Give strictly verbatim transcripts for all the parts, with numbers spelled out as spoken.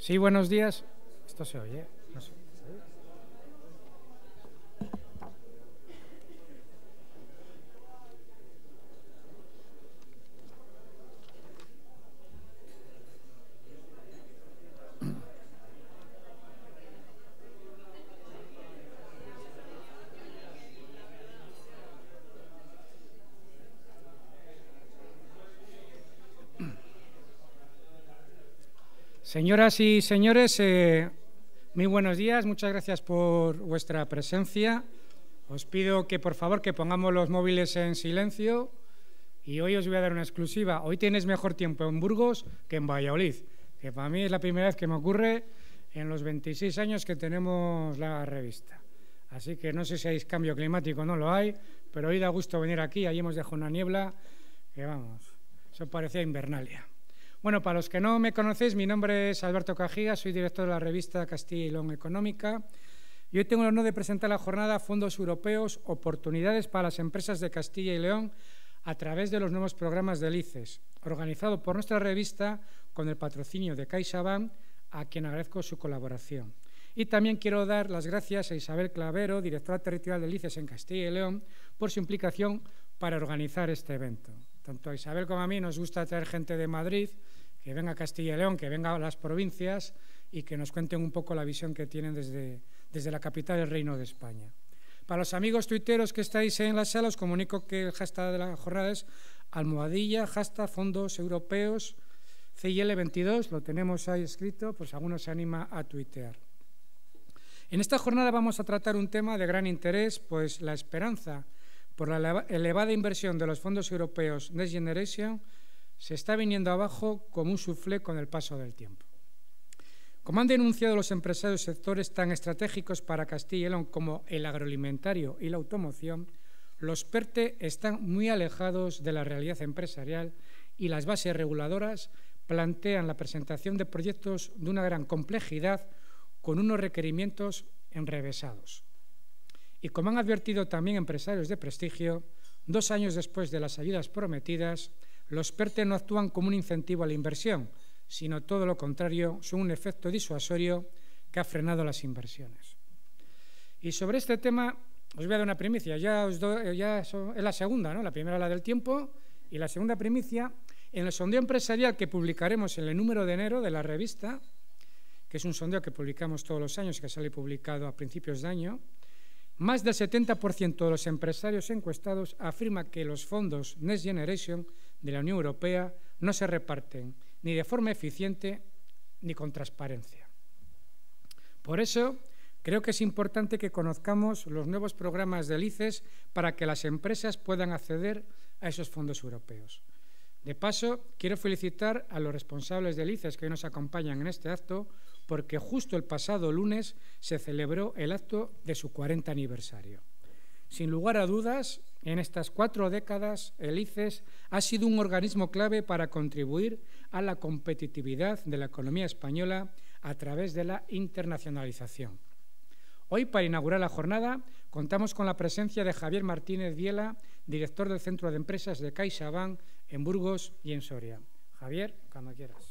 Sí, buenos días. Esto se oye. No sé. Señoras y señores, eh, muy buenos días. Muchas gracias por vuestra presencia. Os pido que, por favor, que pongamos los móviles en silencio. Y hoy os voy a dar una exclusiva. Hoy tienes mejor tiempo en Burgos que en Valladolid, que para mí es la primera vez que me ocurre en los veintiséis años que tenemos la revista. Así que no sé si hay cambio climático, no lo hay, pero hoy da gusto venir aquí. Allí hemos dejado una niebla que, vamos, eso parecía Invernalia. Bueno, para los que no me conocéis, mi nombre es Alberto Cajigas, soy director de la revista Castilla y León Económica y hoy tengo el honor de presentar la jornada Fondos Europeos, Oportunidades para las Empresas de Castilla y León a través de los nuevos programas del I C E S, organizado por nuestra revista con el patrocinio de CaixaBank, a quien agradezco su colaboración. Y también quiero dar las gracias a Isabel Clavero, directora territorial del I C E S en Castilla y León, por su implicación para organizar este evento. Tanto a Isabel como a mí nos gusta traer gente de Madrid, que venga a Castilla y León, que venga a las provincias y que nos cuenten un poco la visión que tienen desde, desde la capital del Reino de España. Para los amigos tuiteros que estáis en la sala, os comunico que el hashtag de la jornada es almohadilla, hashtag fondos europeos, C I L veintidós, lo tenemos ahí escrito, pues alguno se anima a tuitear. En esta jornada vamos a tratar un tema de gran interés, pues la esperanza por la elevada inversión de los fondos europeos Next Generation se está viniendo abajo como un suflé con el paso del tiempo. Como han denunciado los empresarios sectores tan estratégicos para Castilla y León como el agroalimentario y la automoción, los PERTE están muy alejados de la realidad empresarial y las bases reguladoras plantean la presentación de proyectos de una gran complejidad con unos requerimientos enrevesados. Y como han advertido también empresarios de prestigio, dos años después de las ayudas prometidas, los PERTE no actúan como un incentivo a la inversión, sino todo lo contrario, son un efecto disuasorio que ha frenado las inversiones. Y sobre este tema os voy a dar una primicia, ya, os doy, ya es la segunda, ¿no? La primera la del tiempo y la segunda primicia, en el sondeo empresarial que publicaremos en el número de enero de la revista, que es un sondeo que publicamos todos los años, que sale publicado a principios de año, más del setenta por ciento de los empresarios encuestados afirma que los fondos Next Generation de la Unión Europea no se reparten ni de forma eficiente ni con transparencia. Por eso, creo que es importante que conozcamos los nuevos programas del I C E S para que las empresas puedan acceder a esos fondos europeos. De paso, quiero felicitar a los responsables del I C E S que hoy nos acompañan en este acto, porque justo el pasado lunes se celebró el acto de su cuarenta aniversario. Sin lugar a dudas, en estas cuatro décadas, el I C E S ha sido un organismo clave para contribuir a la competitividad de la economía española a través de la internacionalización. Hoy, para inaugurar la jornada, contamos con la presencia de Javier Martínez Viela, director del Centro de Empresas de CaixaBank en Burgos y en Soria. Javier, cuando quieras.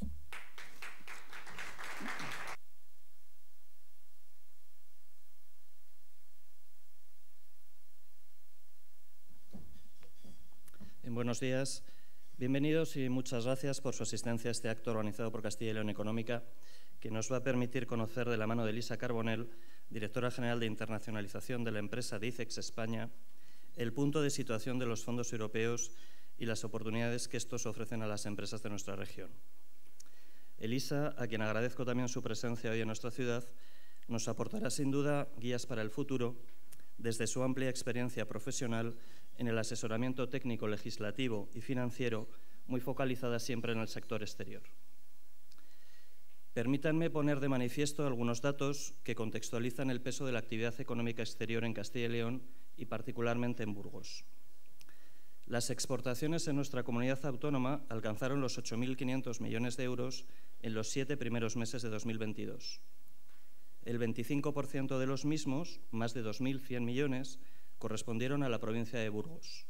Buenos días, bienvenidos y muchas gracias por su asistencia a este acto organizado por Castilla y León Económica, que nos va a permitir conocer de la mano de Elisa Carbonell, directora general de internacionalización de la empresa de I C E X España, el punto de situación de los fondos europeos y las oportunidades que estos ofrecen a las empresas de nuestra región. Elisa, a quien agradezco también su presencia hoy en nuestra ciudad, nos aportará sin duda guías para el futuro desde su amplia experiencia profesional en el asesoramiento técnico, legislativo y financiero, muy focalizada siempre en el sector exterior. Permítanme poner de manifiesto algunos datos que contextualizan el peso de la actividad económica exterior en Castilla y León y particularmente en Burgos. Las exportaciones en nuestra comunidad autónoma alcanzaron los ocho mil quinientos millones de euros en los siete primeros meses de dos mil veintidós. El veinticinco por ciento de los mismos, más de dos mil cien millones, correspondieron a la provincia de Burgos.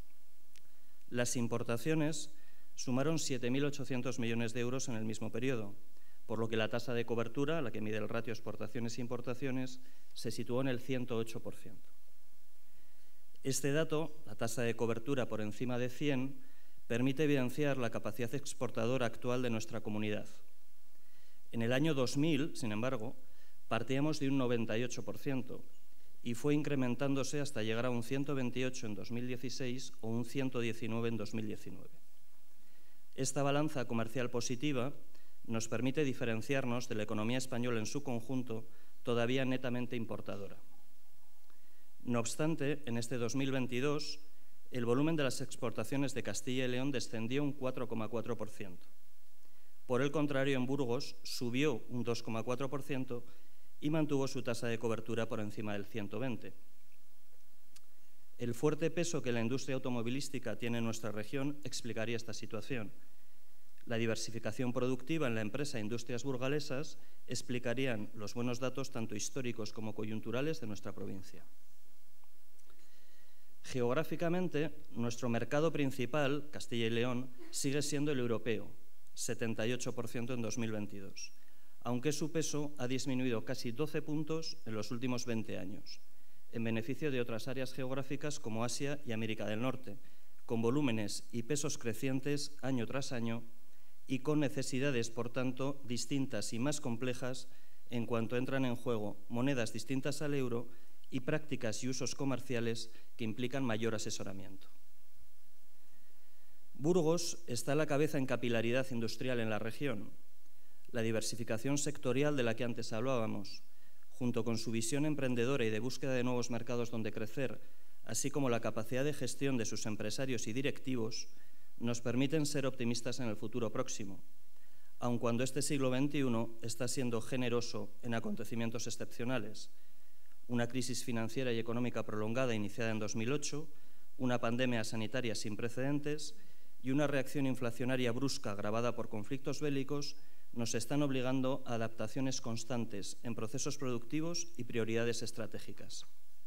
Las importaciones sumaron siete mil ochocientos millones de euros en el mismo periodo, por lo que la tasa de cobertura, la que mide el ratio exportaciones e importaciones, se situó en el ciento ocho por ciento. Este dato, la tasa de cobertura por encima de cien, permite evidenciar la capacidad exportadora actual de nuestra comunidad. En el año dos mil, sin embargo, partíamos de un noventa y ocho por ciento y fue incrementándose hasta llegar a un ciento veintiocho en dos mil dieciséis o un ciento diecinueve en dos mil diecinueve. Esta balanza comercial positiva nos permite diferenciarnos de la economía española en su conjunto, todavía netamente importadora. No obstante, en este dos mil veintidós, el volumen de las exportaciones de Castilla y León descendió un cuatro coma cuatro por ciento. Por el contrario, en Burgos subió un dos coma cuatro por ciento y mantuvo su tasa de cobertura por encima del ciento veinte. El fuerte peso que la industria automovilística tiene en nuestra región explicaría esta situación. La diversificación productiva en la empresa Industrias Burgalesas explicarían los buenos datos tanto históricos como coyunturales de nuestra provincia. Geográficamente, nuestro mercado principal, Castilla y León, sigue siendo el europeo, setenta y ocho por ciento en dos mil veintidós, aunque su peso ha disminuido casi doce puntos en los últimos veinte años, en beneficio de otras áreas geográficas como Asia y América del Norte, con volúmenes y pesos crecientes año tras año y con necesidades, por tanto, distintas y más complejas en cuanto entran en juego monedas distintas al euro y prácticas y usos comerciales que implican mayor asesoramiento. Burgos está a la cabeza en capilaridad industrial en la región. La diversificación sectorial de la que antes hablábamos, junto con su visión emprendedora y de búsqueda de nuevos mercados donde crecer, así como la capacidad de gestión de sus empresarios y directivos, nos permiten ser optimistas en el futuro próximo, aun cuando este siglo veintiuno está siendo generoso en acontecimientos excepcionales. Una crisis financiera y económica prolongada iniciada en dos mil ocho, una pandemia sanitaria sin precedentes y una reacción inflacionaria brusca agravada por conflictos bélicos nos están obligando a adaptaciones constantes en procesos productivos y prioridades estratégicas.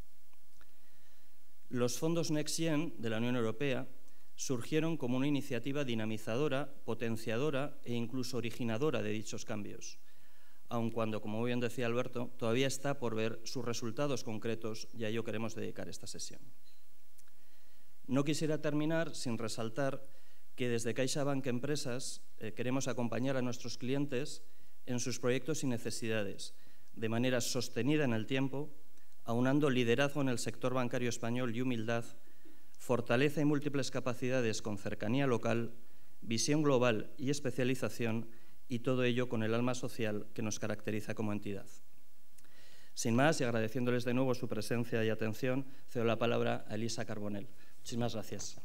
Los fondos Next Gen de la Unión Europea surgieron como una iniciativa dinamizadora, potenciadora e incluso originadora de dichos cambios, aun cuando, como bien decía Alberto, todavía está por ver sus resultados concretos y a ello queremos dedicar esta sesión. No quisiera terminar sin resaltar que desde CaixaBank Empresas eh, queremos acompañar a nuestros clientes en sus proyectos y necesidades, de manera sostenida en el tiempo, aunando liderazgo en el sector bancario español y humildad, fortaleza y múltiples capacidades con cercanía local, visión global y especialización, y todo ello con el alma social que nos caracteriza como entidad. Sin más, y agradeciéndoles de nuevo su presencia y atención, cedo la palabra a Elisa Carbonell. Muchísimas gracias.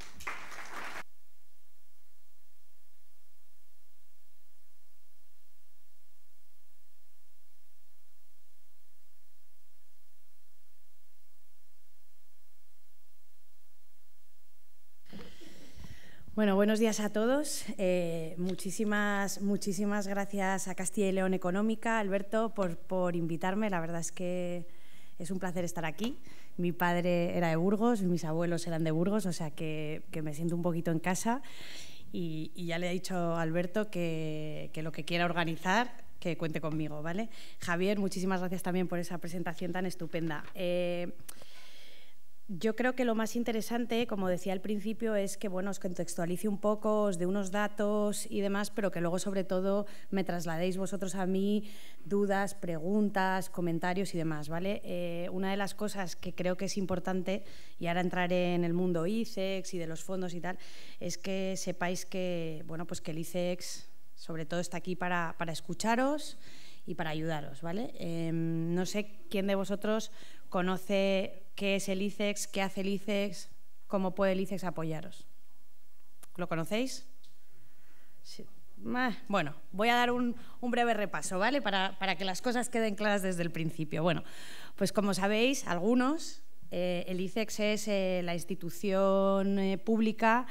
Bueno, buenos días a todos. Eh, muchísimas, muchísimas gracias a Castilla y León Económica, Alberto, por, por invitarme. La verdad es que es un placer estar aquí. Mi padre era de Burgos, mis abuelos eran de Burgos, o sea que, que me siento un poquito en casa. Y, y ya le he dicho a Alberto que, que lo que quiera organizar, que cuente conmigo, ¿vale? Javier, muchísimas gracias también por esa presentación tan estupenda. Eh, Yo creo que lo más interesante, como decía al principio, es que bueno, os contextualice un poco, os dé unos datos y demás, pero que luego, sobre todo, me trasladéis vosotros a mí dudas, preguntas, comentarios y demás, ¿vale? Eh, una de las cosas que creo que es importante, y ahora entraré en el mundo I C E X y de los fondos y tal, es que sepáis que, bueno, pues que el I C E X, sobre todo, está aquí para, para escucharos y para ayudaros, ¿vale? Eh, no sé quién de vosotros conoce qué es el I C E X, qué hace el I C E X, cómo puede el I C E X apoyaros. ¿Lo conocéis? Sí. Bueno, voy a dar un, un breve repaso, ¿vale? Para, para que las cosas queden claras desde el principio. Bueno, pues como sabéis, algunos, eh, el I C E X es eh, la institución eh, pública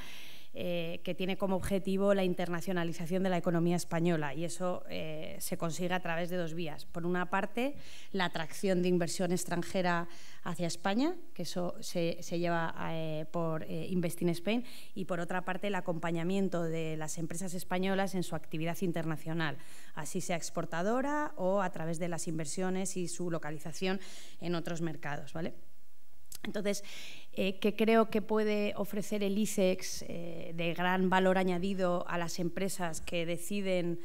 eh, que tiene como objetivo la internacionalización de la economía española, y eso eh, se consigue a través de dos vías. Por una parte, la atracción de inversión extranjera hacia España, que eso se, se lleva eh, por eh, Invest in Spain, y por otra parte el acompañamiento de las empresas españolas en su actividad internacional, así sea exportadora o a través de las inversiones y su localización en otros mercados, ¿vale? Entonces, eh, ¿qué creo que puede ofrecer el ICEX eh, de gran valor añadido a las empresas que deciden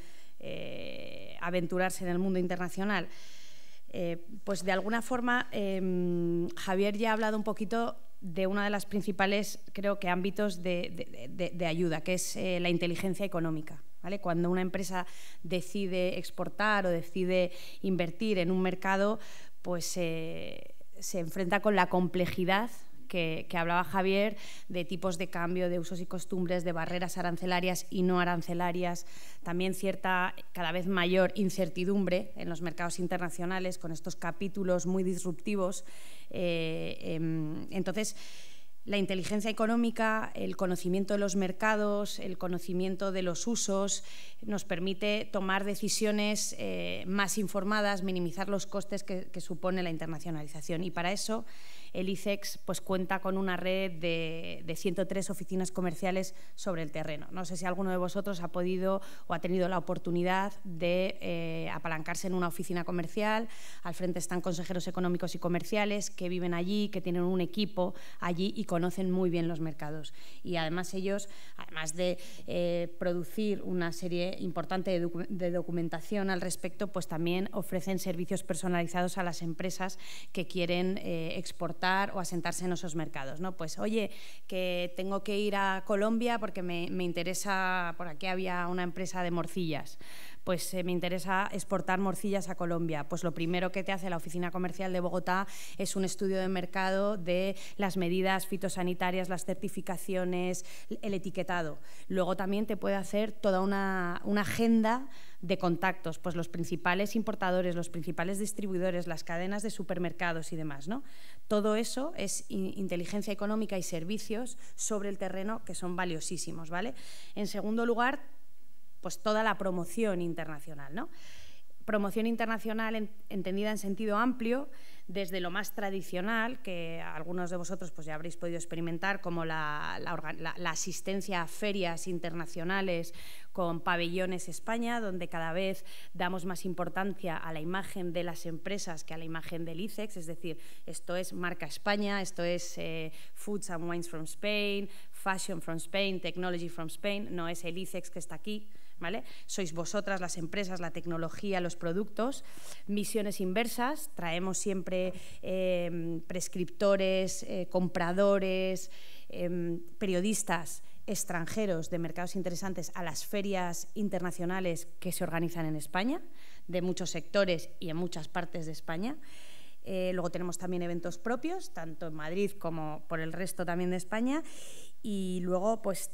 eh, aventurarse en el mundo internacional? Eh, pues de alguna forma eh, Javier ya ha hablado un poquito de una de las principales, creo que, ámbitos de, de, de, de ayuda, que es eh, la inteligencia económica, ¿vale? Cuando una empresa decide exportar o decide invertir en un mercado, pues eh, se enfrenta con la complejidad Que, que hablaba Javier, de tipos de cambio, de usos y costumbres, de barreras arancelarias y no arancelarias, también cierta cada vez mayor incertidumbre en los mercados internacionales con estos capítulos muy disruptivos. Eh, eh, entonces, la inteligencia económica, el conocimiento de los mercados, el conocimiento de los usos, nos permite tomar decisiones eh, más informadas, minimizar los costes que, que supone la internacionalización. Y para eso el ICEX pues, cuenta con una red de, de ciento tres oficinas comerciales sobre el terreno. No sé si alguno de vosotros ha podido o ha tenido la oportunidad de eh, apalancarse en una oficina comercial. Al frente están consejeros económicos y comerciales que viven allí, que tienen un equipo allí y conocen muy bien los mercados. Y además ellos, además de eh, producir una serie importante de, docu de documentación al respecto, pues también ofrecen servicios personalizados a las empresas que quieren eh, exportar o asentarse en esos mercados, ¿no? Pues, oye, que tengo que ir a Colombia porque me, me interesa, por aquí había una empresa de morcillas, pues eh, me interesa exportar morcillas a Colombia. Pues lo primero que te hace la Oficina Comercial de Bogotá es un estudio de mercado de las medidas fitosanitarias, las certificaciones, el etiquetado. Luego también te puede hacer toda una, una agenda de contactos, pues los principales importadores, los principales distribuidores, las cadenas de supermercados y demás, ¿no? Todo eso es inteligencia económica y servicios sobre el terreno que son valiosísimos, ¿vale? En segundo lugar, pues toda la promoción internacional, ¿no? Promoción internacional en, entendida en sentido amplio, desde lo más tradicional, que algunos de vosotros pues, ya habréis podido experimentar, como la, la, la, la asistencia a ferias internacionales con pabellones España, donde cada vez damos más importancia a la imagen de las empresas que a la imagen del ICEX, es decir, esto es marca España, esto es eh, Foods and Wines from Spain, Fashion from Spain, Technology from Spain, no es el ICEX que está aquí, ¿vale? Sois vosotras las empresas, la tecnología, los productos. Misiones inversas, traemos siempre eh, prescriptores, eh, compradores, eh, periodistas extranjeros de mercados interesantes a las ferias internacionales que se organizan en España, de muchos sectores y en muchas partes de España. Eh, luego tenemos también eventos propios, tanto en Madrid como por el resto también de España. Y luego, pues,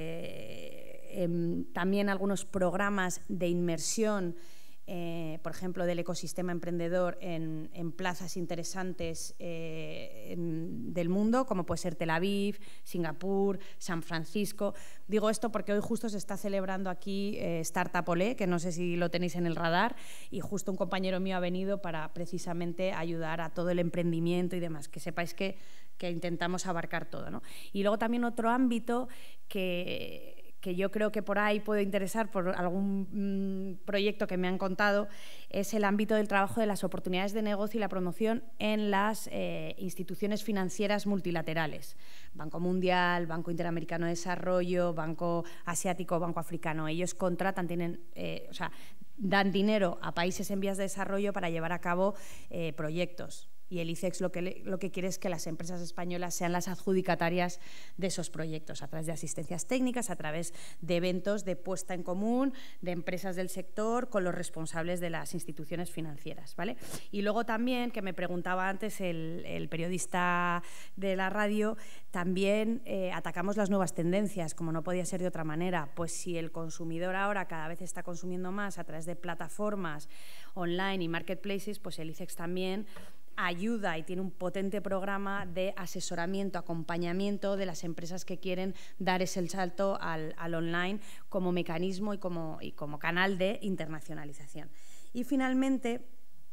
eh, eh, también algunos programas de inmersión, eh, por ejemplo, del ecosistema emprendedor en, en plazas interesantes eh, en, del mundo, como puede ser Tel Aviv, Singapur, San Francisco. Digo esto porque hoy justo se está celebrando aquí eh, Startup Olé, que no sé si lo tenéis en el radar, y justo un compañero mío ha venido para precisamente ayudar a todo el emprendimiento y demás, que sepáis que que intentamos abarcar todo, ¿no? Y luego también otro ámbito que, que yo creo que por ahí puede interesar por algún mmm, proyecto que me han contado, es el ámbito del trabajo de las oportunidades de negocio y la promoción en las eh, instituciones financieras multilaterales. Banco Mundial, Banco Interamericano de Desarrollo, Banco Asiático, Banco Africano. Ellos contratan, tienen, eh, o sea, dan dinero a países en vías de desarrollo para llevar a cabo eh, proyectos. Y el ICEX lo que, le, lo que quiere es que las empresas españolas sean las adjudicatarias de esos proyectos, a través de asistencias técnicas, a través de eventos de puesta en común de empresas del sector con los responsables de las instituciones financieras, ¿vale? Y luego también, que me preguntaba antes el, el periodista de la radio, también eh, atacamos las nuevas tendencias, como no podía ser de otra manera. Pues si el consumidor ahora cada vez está consumiendo más a través de plataformas online y marketplaces, pues el ICEX también ayuda y tiene un potente programa de asesoramiento, acompañamiento de las empresas que quieren dar ese salto al, al online como mecanismo y como, y como canal de internacionalización. Y finalmente,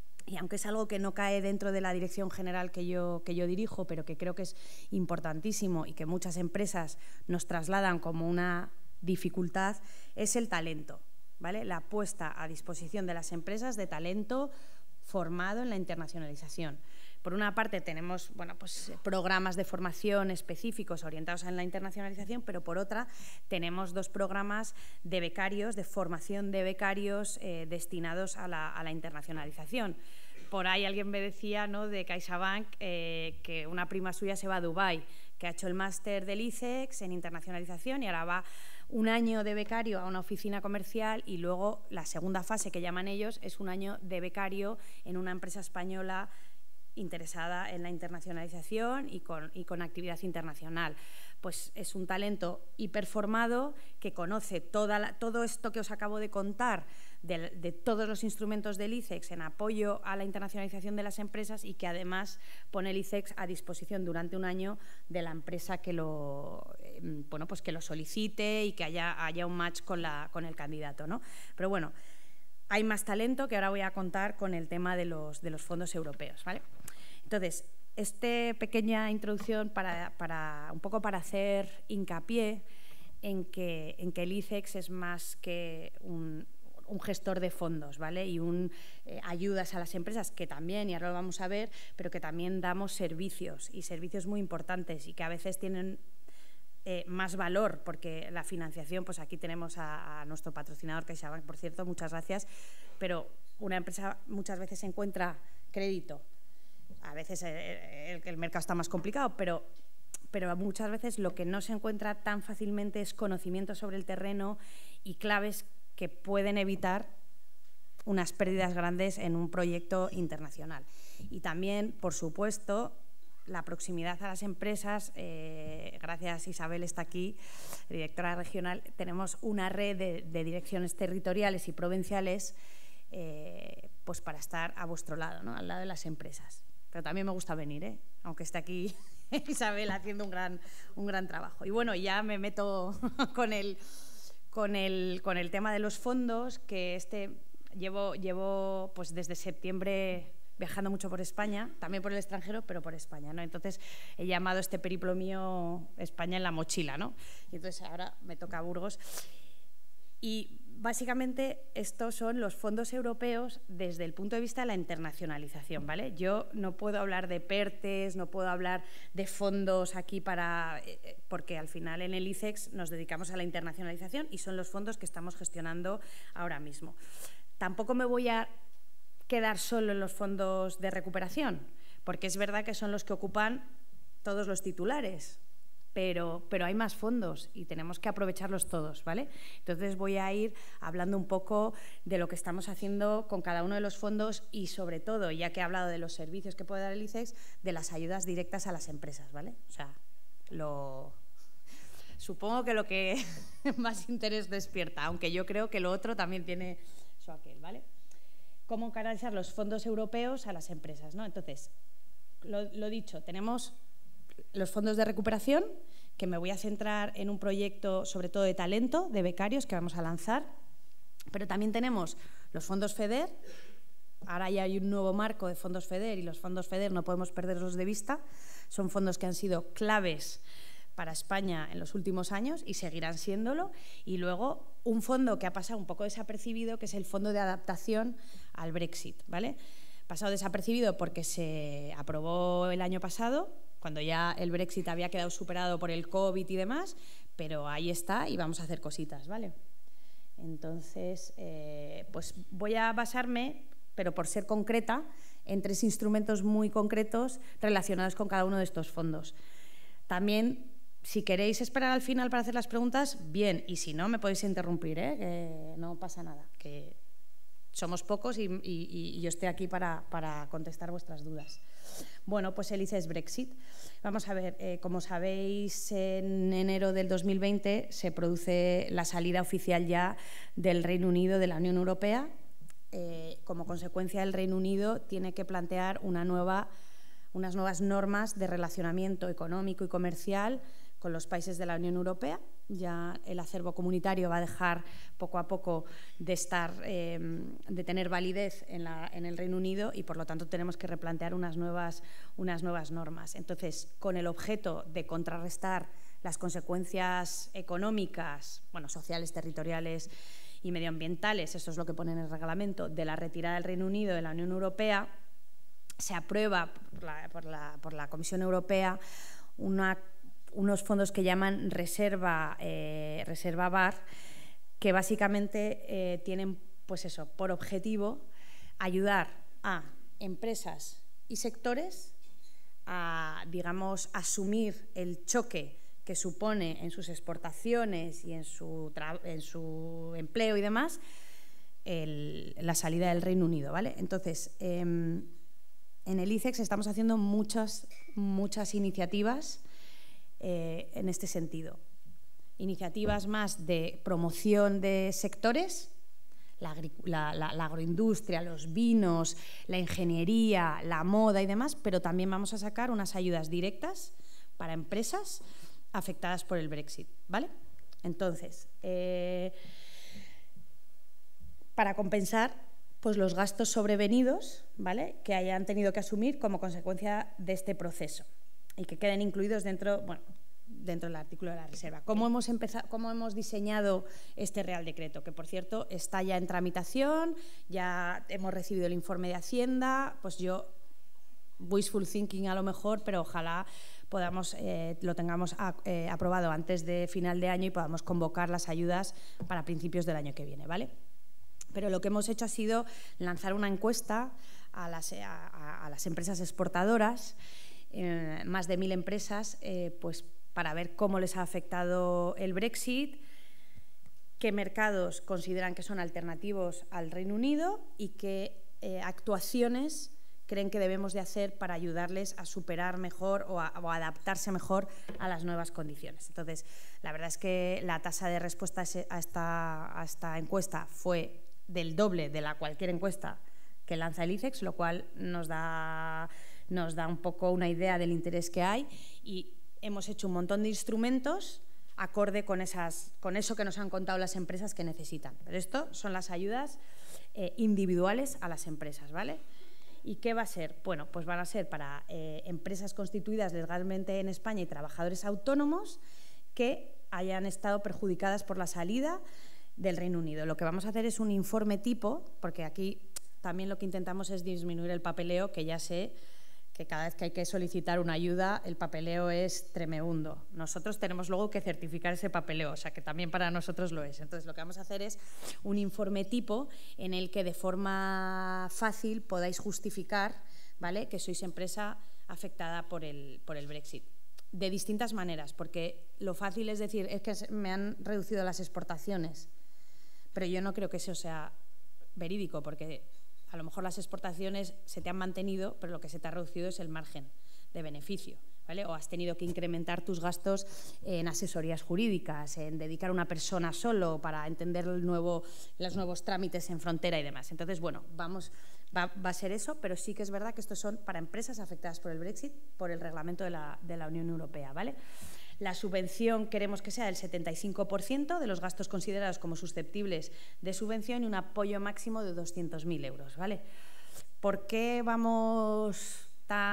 y aunque es algo que no cae dentro de la dirección general que yo, que yo dirijo, pero que creo que es importantísimo y que muchas empresas nos trasladan como una dificultad, es el talento, ¿vale? La puesta a disposición de las empresas de talento formado en la internacionalización. Por una parte tenemos bueno, pues, programas de formación específicos orientados en la internacionalización, pero por otra tenemos dos programas de becarios, de formación de becarios eh, destinados a la, a la internacionalización. Por ahí alguien me decía, ¿no?, de CaixaBank eh, que una prima suya se va a Dubái, que ha hecho el máster del I C E X en internacionalización y ahora va un año de becario a una oficina comercial y luego la segunda fase que llaman ellos es un año de becario en una empresa española interesada en la internacionalización y con, y con actividad internacional. Pues es un talento hiperformado que conoce toda la, todo esto que os acabo de contar de, de todos los instrumentos del I C E X en apoyo a la internacionalización de las empresas y que además pone el I C E X a disposición durante un año de la empresa que lo, eh, bueno, pues que lo solicite y que haya, haya un match con, la, con el candidato, ¿no? Pero bueno, hay más talento que ahora voy a contar con el tema de los, de los fondos europeos, ¿vale? Entonces, esta pequeña introducción para, para un poco para hacer hincapié en que, en que el I C E X es más que un, un gestor de fondos, ¿vale? Y un, eh, ayudas a las empresas, que también, y ahora lo vamos a ver, pero que también damos servicios, y servicios muy importantes y que a veces tienen eh, más valor, porque la financiación, pues aquí tenemos a, a nuestro patrocinador CaixaBank, por cierto, muchas gracias, pero una empresa muchas veces encuentra crédito. A veces el, el, el mercado está más complicado, pero, pero muchas veces lo que no se encuentra tan fácilmente es conocimiento sobre el terreno y claves que pueden evitar unas pérdidas grandes en un proyecto internacional. Y también, por supuesto, la proximidad a las empresas. Eh, gracias, Isabel está aquí, directora regional. Tenemos una red de, de direcciones territoriales y provinciales eh, pues para estar a vuestro lado, ¿no?, al lado de las empresas. Pero también me gusta venir, ¿eh?, aunque esté aquí Isabel haciendo un gran, un gran trabajo. Y bueno, ya me meto con el, con, el, con el tema de los fondos, que este llevo, llevo pues desde septiembre viajando mucho por España, también por el extranjero, pero por España, ¿no? Entonces he llamado este periplo mío España en la mochila, ¿no? Y entonces ahora me toca Burgos. Y básicamente estos son los fondos europeos desde el punto de vista de la internacionalización, ¿vale? Yo no puedo hablar de PERTES, no puedo hablar de fondos aquí para… porque al final en el I C E X nos dedicamos a la internacionalización y son los fondos que estamos gestionando ahora mismo. Tampoco me voy a quedar solo en los fondos de recuperación, porque es verdad que son los que ocupan todos los titulares. Pero, pero hay más fondos y tenemos que aprovecharlos todos, ¿vale? Entonces voy a ir hablando un poco de lo que estamos haciendo con cada uno de los fondos y sobre todo, ya que he hablado de los servicios que puede dar el I C E X, de las ayudas directas a las empresas, ¿vale? O sea, lo… supongo que lo que más interés despierta, aunque yo creo que lo otro también tiene su aquel, ¿vale? ¿Cómo canalizar los fondos europeos a las empresas, ¿no? Entonces, lo, lo dicho, tenemos los fondos de recuperación, que me voy a centrar en un proyecto sobre todo de talento, de becarios que vamos a lanzar, pero también tenemos los fondos FEDER. Ahora ya hay un nuevo marco de fondos FEDER y los fondos FEDER no podemos perderlos de vista. Son fondos que han sido claves para España en los últimos años y seguirán siéndolo. Y luego un fondo que ha pasado un poco desapercibido, que es el Fondo de Adaptación al Brexit, ¿vale? Pasado desapercibido porque se aprobó el año pasado, cuando ya el Brexit había quedado superado por el COVID y demás, pero ahí está y vamos a hacer cositas, ¿vale? Entonces, eh, pues voy a basarme, pero por ser concreta, en tres instrumentos muy concretos relacionados con cada uno de estos fondos. También, si queréis esperar al final para hacer las preguntas, bien, y si no, me podéis interrumpir, ¿eh? Que no pasa nada, que somos pocos y, y, y yo estoy aquí para, para contestar vuestras dudas. Bueno, pues el I C E X Brexit. Vamos a ver, eh, como sabéis, en enero del dos mil veinte se produce la salida oficial ya del Reino Unido de la Unión Europea. Eh, como consecuencia, el Reino Unido tiene que plantear una nueva, unas nuevas normas de relacionamiento económico y comercial con los países de la Unión Europea. Ya el acervo comunitario va a dejar poco a poco de, estar, eh, de tener validez en, la, en el Reino Unido y, por lo tanto, tenemos que replantear unas nuevas, unas nuevas normas. Entonces, con el objeto de contrarrestar las consecuencias económicas, bueno, sociales, territoriales y medioambientales, eso es lo que pone en el reglamento, de la retirada del Reino Unido de la Unión Europea, se aprueba por la, por la, por la Comisión Europea una unos fondos que llaman reserva, eh, reserva V A R, que básicamente eh, tienen, pues eso, por objetivo ayudar a empresas y sectores a, digamos, asumir el choque que supone en sus exportaciones y en su, en su empleo y demás el, la salida del Reino Unido, ¿vale? Entonces, eh, en el I C E X estamos haciendo muchas, muchas iniciativas Eh, en este sentido. Iniciativas más de promoción de sectores, la, la, la, la agroindustria, los vinos, la ingeniería, la moda y demás, pero también vamos a sacar unas ayudas directas para empresas afectadas por el Brexit, ¿vale? Entonces, eh, para compensar pues, los gastos sobrevenidos, ¿vale?, que hayan tenido que asumir como consecuencia de este proceso, y que queden incluidos dentro, bueno, dentro del artículo de la reserva. ¿Cómo hemos, empezado, ¿Cómo hemos diseñado este Real Decreto? Que, por cierto, está ya en tramitación, ya hemos recibido el informe de Hacienda, pues yo, wishful thinking a lo mejor, pero ojalá podamos, eh, lo tengamos a, eh, aprobado antes de final de año y podamos convocar las ayudas para principios del año que viene, ¿vale? Pero lo que hemos hecho ha sido lanzar una encuesta a las, a, a las empresas exportadoras, Eh, más de mil empresas, eh, pues para ver cómo les ha afectado el Brexit, qué mercados consideran que son alternativos al Reino Unido y qué eh, actuaciones creen que debemos de hacer para ayudarles a superar mejor o a, o a adaptarse mejor a las nuevas condiciones. Entonces, la verdad es que la tasa de respuesta a esta, a esta encuesta fue del doble de la cualquier encuesta que lanza el I C E X, lo cual nos da... nos da un poco una idea del interés que hay, y hemos hecho un montón de instrumentos acorde con, esas, con eso que nos han contado las empresas que necesitan. Pero esto son las ayudas eh, individuales a las empresas, ¿vale? ¿Y qué va a ser? Bueno, pues van a ser para eh, empresas constituidas legalmente en España y trabajadores autónomos que hayan estado perjudicadas por la salida del Reino Unido. Lo que vamos a hacer es un informe tipo, porque aquí también lo que intentamos es disminuir el papeleo, que ya sé que cada vez que hay que solicitar una ayuda el papeleo es tremebundo. Nosotros tenemos luego que certificar ese papeleo, o sea que también para nosotros lo es. Entonces, lo que vamos a hacer es un informe tipo en el que de forma fácil podáis justificar, ¿vale?, que sois empresa afectada por el, por el Brexit. De distintas maneras, porque lo fácil es decir, es que me han reducido las exportaciones, pero yo no creo que eso sea verídico, porque a lo mejor las exportaciones se te han mantenido, pero lo que se te ha reducido es el margen de beneficio, ¿vale? O has tenido que incrementar tus gastos en asesorías jurídicas, en dedicar a una persona solo para entender el nuevo, los nuevos trámites en frontera y demás. Entonces, bueno, vamos, va, va a ser eso, pero sí que es verdad que estos son para empresas afectadas por el Brexit, por el reglamento de la, de la Unión Europea, ¿vale? La subvención queremos que sea del setenta y cinco por ciento de los gastos considerados como susceptibles de subvención y un apoyo máximo de doscientos mil euros, ¿vale? ¿Por qué vamos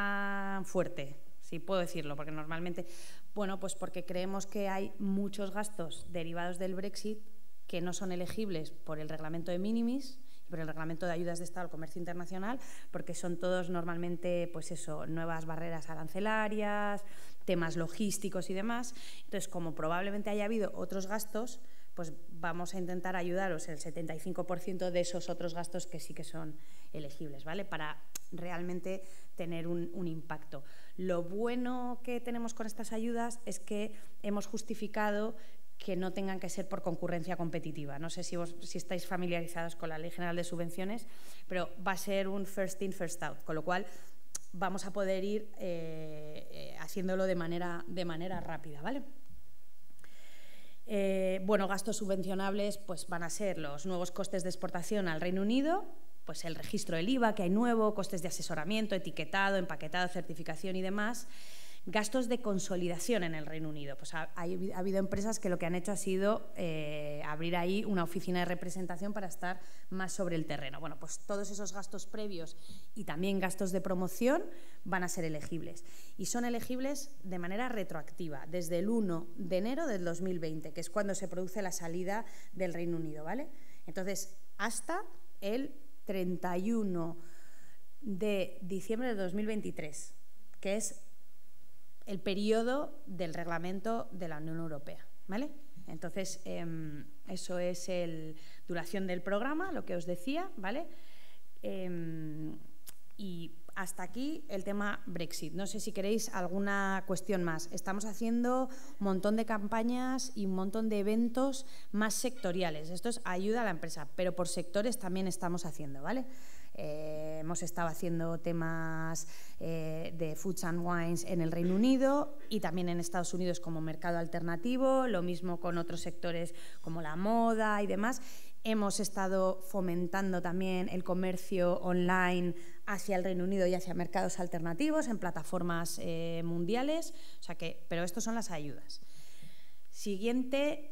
tan fuerte? Si puedo decirlo, porque normalmente... Bueno, pues porque creemos que hay muchos gastos derivados del Brexit que no son elegibles por el reglamento de minimis, por el reglamento de ayudas de Estado al comercio internacional, porque son todos normalmente, pues eso, nuevas barreras arancelarias, temas logísticos y demás. Entonces, como probablemente haya habido otros gastos, pues vamos a intentar ayudaros el setenta y cinco por ciento de esos otros gastos que sí que son elegibles, ¿vale?, para realmente tener un, un impacto. Lo bueno que tenemos con estas ayudas es que hemos justificado que no tengan que ser por concurrencia competitiva. No sé si, vos, si estáis familiarizados con la Ley General de Subvenciones, pero va a ser un first in, first out, con lo cual vamos a poder ir eh, eh, haciéndolo de manera, de manera rápida, ¿vale? Eh, bueno, gastos subvencionables pues van a ser los nuevos costes de exportación al Reino Unido, pues el registro del I V A que hay nuevo, costes de asesoramiento, etiquetado, empaquetado, certificación y demás. Gastos de consolidación en el Reino Unido. Pues ha, ha habido empresas que lo que han hecho ha sido eh, abrir ahí una oficina de representación para estar más sobre el terreno. Bueno, pues todos esos gastos previos y también gastos de promoción van a ser elegibles. Y son elegibles de manera retroactiva, desde el uno de enero del dos mil veinte, que es cuando se produce la salida del Reino Unido, ¿vale? Entonces, hasta el treinta y uno de diciembre de dos mil veintitrés, que es el periodo del reglamento de la Unión Europea, ¿vale? Entonces, eh, eso es la duración del programa, lo que os decía, ¿vale? Eh, y hasta aquí el tema Brexit. No sé si queréis alguna cuestión más. Estamos haciendo un montón de campañas y un montón de eventos más sectoriales. Esto es ayuda a la empresa, pero por sectores también estamos haciendo, ¿vale? Eh, hemos estado haciendo temas eh, de Foods and Wines en el Reino Unido y también en Estados Unidos como mercado alternativo, lo mismo con otros sectores como la moda y demás. Hemos estado fomentando también el comercio online hacia el Reino Unido y hacia mercados alternativos en plataformas eh, mundiales, o sea que, pero estos son las ayudas. Siguiente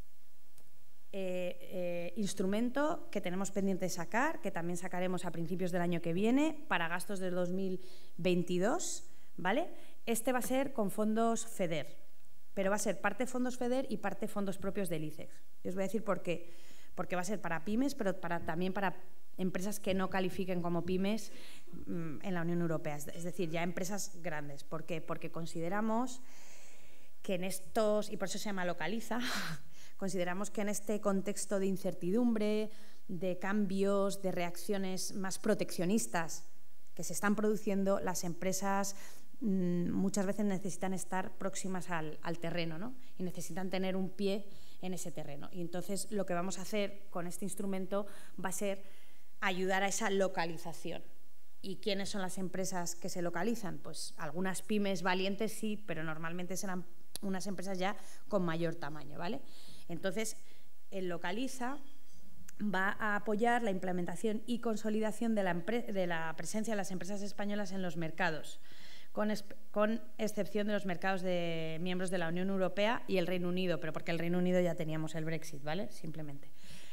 Eh, eh, instrumento que tenemos pendiente de sacar, que también sacaremos a principios del año que viene para gastos del dos mil veintidós, ¿vale? Este va a ser con fondos FEDER, pero va a ser parte fondos FEDER y parte fondos propios del I C E X. Y os voy a decir por qué. Porque va a ser para pymes, pero para, también para empresas que no califiquen como pymes mmm, en la Unión Europea, es decir, ya empresas grandes. ¿Por qué? Porque consideramos que en estos, y por eso se llama Localiza, consideramos que en este contexto de incertidumbre, de cambios, de reacciones más proteccionistas que se están produciendo, las empresas mmm, muchas veces necesitan estar próximas al, al terreno, ¿no? Y necesitan tener un pie en ese terreno. Y entonces lo que vamos a hacer con este instrumento va a ser ayudar a esa localización. ¿Y quiénes son las empresas que se localizan? Pues algunas pymes valientes sí, pero normalmente serán unas empresas ya con mayor tamaño, ¿vale? Entonces, el Localiza va a apoyar la implementación y consolidación de la, de la presencia de las empresas españolas en los mercados, con, con excepción de los mercados de miembros de la Unión Europea y el Reino Unido, pero porque el Reino Unido ya teníamos el Brexit, ¿vale? Simplemente.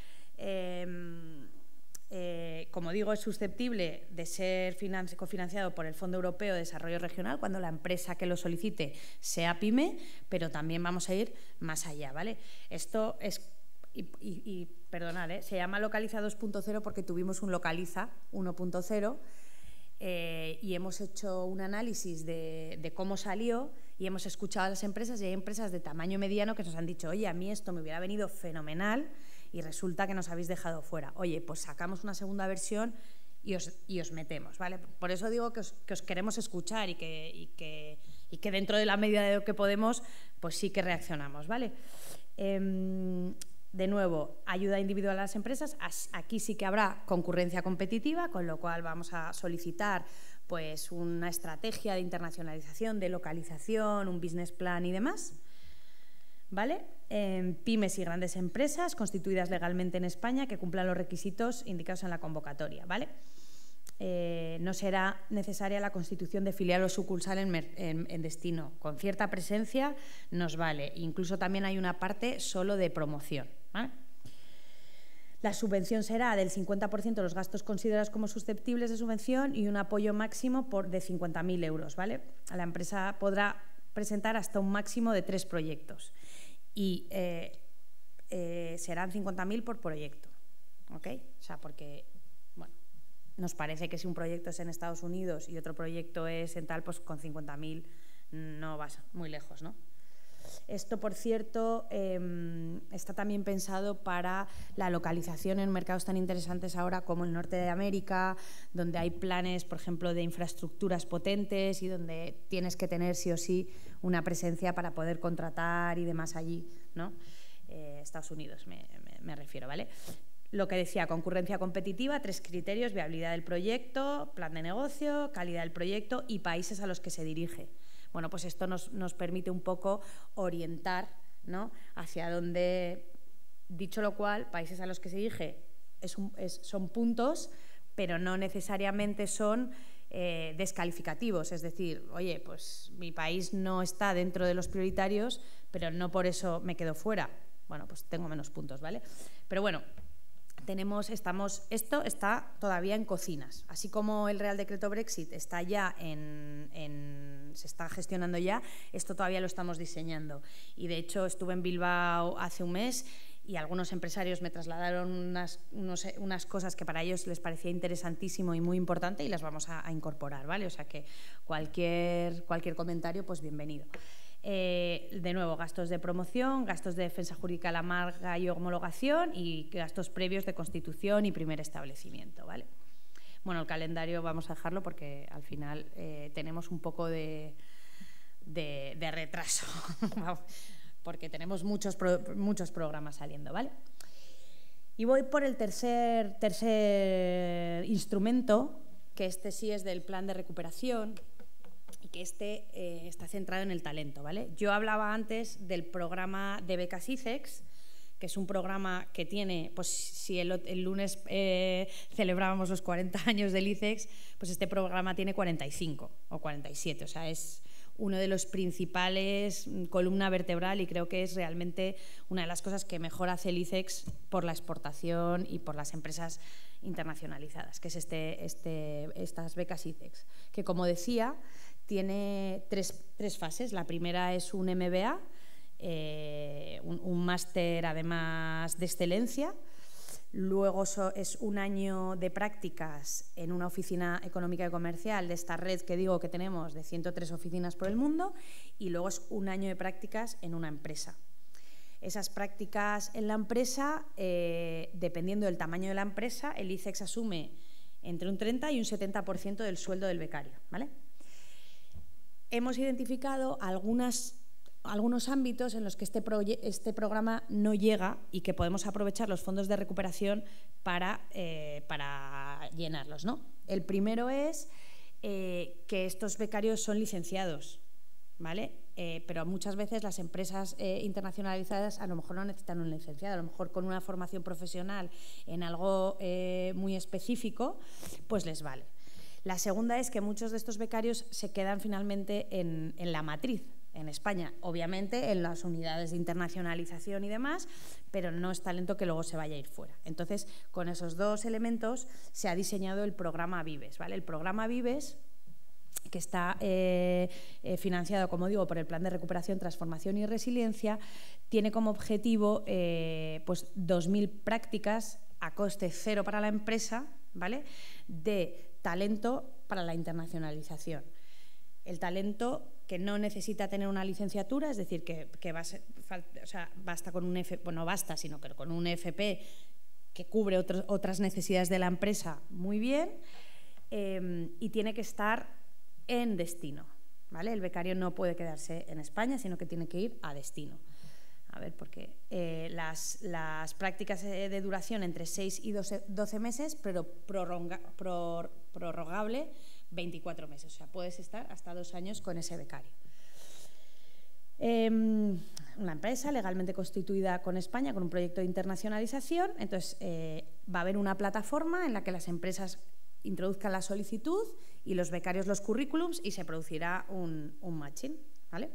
Eh, eh, como digo, es susceptible de ser cofinanciado por el Fondo Europeo de Desarrollo Regional cuando la empresa que lo solicite sea pyme, pero también vamos a ir más allá, ¿vale? Esto es, y, y, y perdonad, ¿eh? Se llama Localiza dos punto cero porque tuvimos un Localiza uno punto cero eh, y hemos hecho un análisis de, de cómo salió y hemos escuchado a las empresas y hay empresas de tamaño mediano que nos han dicho, oye, a mí esto me hubiera venido fenomenal y resulta que nos habéis dejado fuera. Oye, pues sacamos una segunda versión y os, y os metemos, ¿vale? Por eso digo que os, que os queremos escuchar y que, y, que, y que dentro de la medida de lo que podemos, pues sí que reaccionamos, ¿vale? Eh, de nuevo, ayuda individual a las empresas. Aquí sí que habrá concurrencia competitiva, con lo cual vamos a solicitar pues, una estrategia de internacionalización, de localización, un business plan y demás, ¿vale? Eh, pymes y grandes empresas constituidas legalmente en España que cumplan los requisitos indicados en la convocatoria, ¿vale? Eh, no será necesaria la constitución de filial o sucursal en, en, en destino. Con cierta presencia nos vale. Incluso también hay una parte solo de promoción, ¿vale? La subvención será del cincuenta por ciento de los gastos considerados como susceptibles de subvención y un apoyo máximo por, de cincuenta mil euros, ¿vale? La empresa podrá presentar hasta un máximo de tres proyectos y eh, eh, serán cincuenta mil por proyecto, ¿ok? O sea, porque, bueno, nos parece que si un proyecto es en Estados Unidos y otro proyecto es en tal, pues con cincuenta mil no vas muy lejos, ¿no? Esto, por cierto, eh, está también pensado para la localización en mercados tan interesantes ahora como el norte de América, donde hay planes, por ejemplo, de infraestructuras potentes y donde tienes que tener sí o sí una presencia para poder contratar y demás allí, ¿no? Eh, Estados Unidos me, me, me refiero, ¿vale? Lo que decía, concurrencia competitiva, tres criterios: viabilidad del proyecto, plan de negocio, calidad del proyecto y países a los que se dirige. Bueno, pues esto nos, nos permite un poco orientar, ¿no?, hacia dónde, dicho lo cual, países a los que se dirige es un, es, son puntos pero no necesariamente son eh, descalificativos. Es decir, oye, pues mi país no está dentro de los prioritarios, pero no por eso me quedo fuera. Bueno, pues tengo menos puntos, ¿vale? Pero bueno, tenemos, estamos, esto está todavía en cocinas. Así como el Real Decreto Brexit está ya en, en, se está gestionando ya, esto todavía lo estamos diseñando. Y de hecho estuve en Bilbao hace un mes y algunos empresarios me trasladaron unas, unos, unas cosas que para ellos les parecía interesantísimo y muy importante y las vamos a, a incorporar, ¿vale? O sea que cualquier, cualquier comentario, pues bienvenido. Eh, de nuevo, gastos de promoción, gastos de defensa jurídica a la marca y homologación y gastos previos de constitución y primer establecimiento, ¿vale? Bueno, el calendario vamos a dejarlo porque al final eh, tenemos un poco de, de, de retraso, porque tenemos muchos, pro, muchos programas saliendo, ¿vale? Y voy por el tercer, tercer instrumento, que este sí es del plan de recuperación, y que este eh, está centrado en el talento, ¿vale? Yo hablaba antes del programa de becas ICEX, que es un programa que tiene, pues si el, el lunes eh, celebrábamos los cuarenta años del ICEX, pues este programa tiene cuarenta y cinco o cuarenta y siete, o sea, es uno de los principales, columna vertebral, y creo que es realmente una de las cosas que mejor hace el ICEX por la exportación y por las empresas internacionalizadas, que es este, este, estas becas ICEX, que como decía, tiene tres, tres fases. La primera es un M B A, eh, un, un máster además de excelencia. Luego so, es un año de prácticas en una oficina económica y comercial de esta red que digo que tenemos de ciento tres oficinas por el mundo, y luego es un año de prácticas en una empresa. Esas prácticas en la empresa, eh, dependiendo del tamaño de la empresa, el ICEX asume entre un treinta y un setenta por ciento del sueldo del becario, ¿vale? Hemos identificado algunas, algunos ámbitos en los que este, este programa no llega y que podemos aprovechar los fondos de recuperación para, eh, para llenarlos, ¿no? El primero es eh, que estos becarios son licenciados, ¿vale? Eh, pero muchas veces las empresas eh, internacionalizadas a lo mejor no necesitan un licenciado, a lo mejor con una formación profesional en algo eh, muy específico, pues les vale. La segunda es que muchos de estos becarios se quedan finalmente en, en la matriz, en España, obviamente en las unidades de internacionalización y demás, pero no es talento que luego se vaya a ir fuera. Entonces, con esos dos elementos se ha diseñado el programa Vives, ¿vale? El programa Vives, que está eh, eh, financiado, como digo, por el Plan de Recuperación, Transformación y Resiliencia, tiene como objetivo eh, pues dos mil prácticas a coste cero para la empresa, ¿vale?, de talento para la internacionalización. El talento que no necesita tener una licenciatura, es decir, que, que va a ser, o sea, basta con un F P, bueno, no basta, sino que con un F P que cubre otros, otras necesidades de la empresa muy bien, eh, y tiene que estar en destino, ¿vale? El becario no puede quedarse en España, sino que tiene que ir a destino. A ver, porque eh, las, las prácticas de duración entre seis y doce meses, pero prorroga, pror, prorrogable veinticuatro meses. O sea, puedes estar hasta dos años con ese becario. Eh, una empresa legalmente constituida con España, con un proyecto de internacionalización. Entonces, eh, va a haber una plataforma en la que las empresas introduzcan la solicitud y los becarios los currículums y se producirá un, un matching, ¿vale?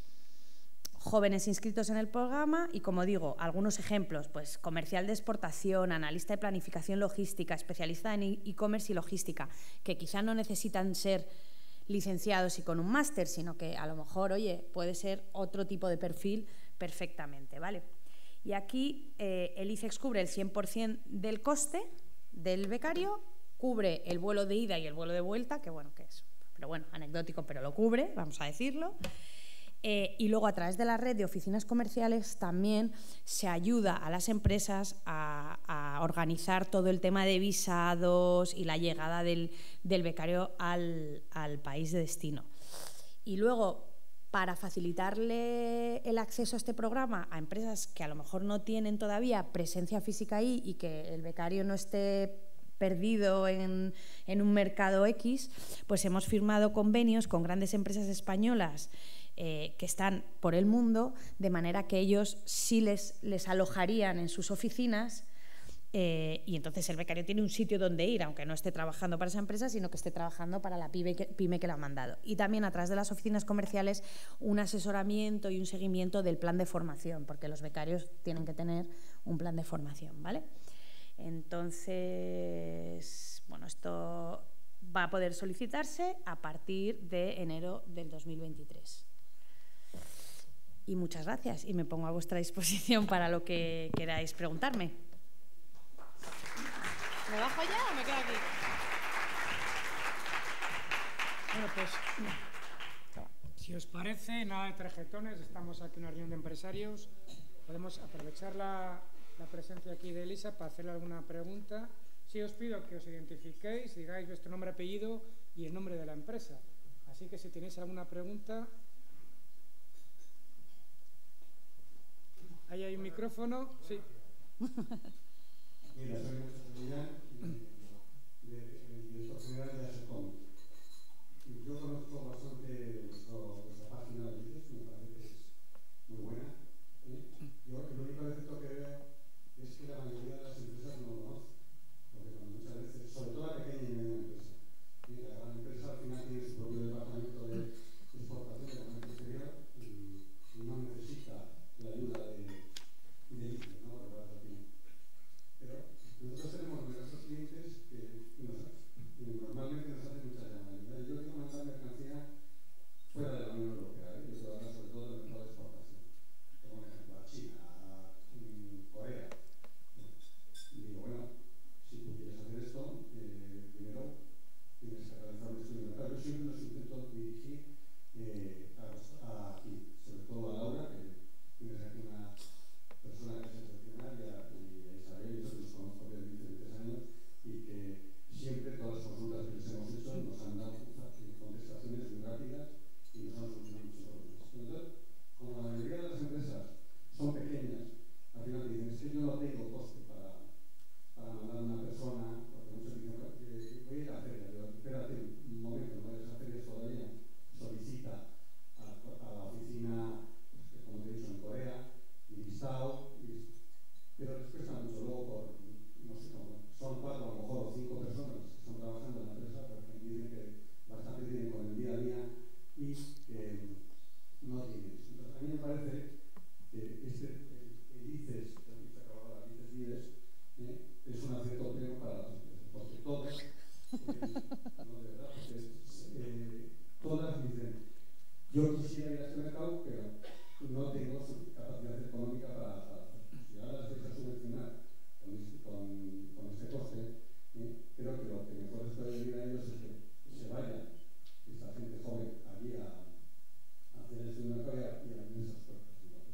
Jóvenes inscritos en el programa y, como digo, algunos ejemplos, pues comercial de exportación, analista de planificación logística, especialista en e-commerce y logística, que quizá no necesitan ser licenciados y con un máster, sino que a lo mejor, oye, puede ser otro tipo de perfil perfectamente, ¿vale? Y aquí eh, el ICEX cubre el cien por cien del coste del becario, cubre el vuelo de ida y el vuelo de vuelta, que bueno, que es, pero bueno, anecdótico, pero lo cubre, vamos a decirlo. Eh, y luego, a través de la red de oficinas comerciales, también se ayuda a las empresas a, a organizar todo el tema de visados y la llegada del, del becario al, al país de destino. Y luego, para facilitarle el acceso a este programa a empresas que a lo mejor no tienen todavía presencia física ahí y que el becario no esté perdido en, en un mercado X, pues hemos firmado convenios con grandes empresas españolas Eh, que están por el mundo, de manera que ellos sí les, les alojarían en sus oficinas Eh, y entonces el becario tiene un sitio donde ir, aunque no esté trabajando para esa empresa, sino que esté trabajando para la pyme que, pyme que la ha mandado. Y también a través de las oficinas comerciales un asesoramiento y un seguimiento del plan de formación, porque los becarios tienen que tener un plan de formación, ¿vale? Entonces, bueno, esto va a poder solicitarse a partir de enero del dos mil veintitrés. Y muchas gracias y me pongo a vuestra disposición para lo que queráis preguntarme. ¿Me bajo ya o me quedo aquí? Bueno, pues, si os parece, nada de tarjetones, estamos aquí en una reunión de empresarios. Podemos aprovechar la, la presencia aquí de Elisa para hacerle alguna pregunta. Sí, os pido que os identifiquéis, digáis vuestro nombre, apellido y el nombre de la empresa. Así que si tenéis alguna pregunta... Ahí hay un micrófono, sí. Mira, soy Nacho Millán, director general de ASECOM. Yo conozco bastante vuestra página de vídeos, me parece que es muy buena. Yo el único defecto que veo es que la mayoría de las empresas no lo conocen, porque muchas veces, sobre todo la pequeña y mediana empresa, la gran empresa al final tiene su propio departamento de exportación de comercio exterior y, y no necesita la ayuda de, de I C E, ¿no? Pero nosotros tenemos numerosos clientes que nos, normalmente nos hacen muchas llamadas. Yo quiero mandar mercancía fuera de la Unión Europea, ¿eh? Yo quiero hablar sobre todo del mercado de exportación. Como por ejemplo a China, a Corea. Y digo, bueno, si tú quieres hacer esto, eh, primero tienes que realizar un estudio de mercado. Yo siempre los intento dirigir eh, a, a aquí, sobre todo a Laura, que tienes aquí una persona que es excepcional y a, y a Isabel, yo los conozco de diferentes años y que siempre todas las consultas que les hemos hecho nos han dado contestaciones muy rápidas y nos han solucionado muchos problemas. Entonces, como la mayoría de las empresas son pequeñas, al final dicen, es que yo no tengo coste para, para mandar a una persona, porque muchos dicen, eh, voy a ir a la feria, pero espérate un momento, no vayas a ferias todavía, solicita a, a la oficina, pues, como te he dicho, en Corea, y Bissau, y, pero les cuesta mucho luego por, no sé cómo, son cuatro a lo mejor o cinco personas que están trabajando en la empresa, porque dicen que bastante tienen con el día a día y que no tienen. Entonces, a mí me parece que este, el, el I C E S, el I C E S Vides, eh, es un acierto pleno para las empresas, porque todas, eh, no de verdad, porque eh, todas dicen, yo quisiera ir a este mercado, pero no tengo su capacidad económica para, para hacerlo. Si ahora las vais a subvencionar con este, con, con este coste, ¿eh? Creo que lo que mejor les puede venir a ellos es que se vaya esta gente joven allí a, a hacer el estudio de mercado y a vender esas puertas. Entonces,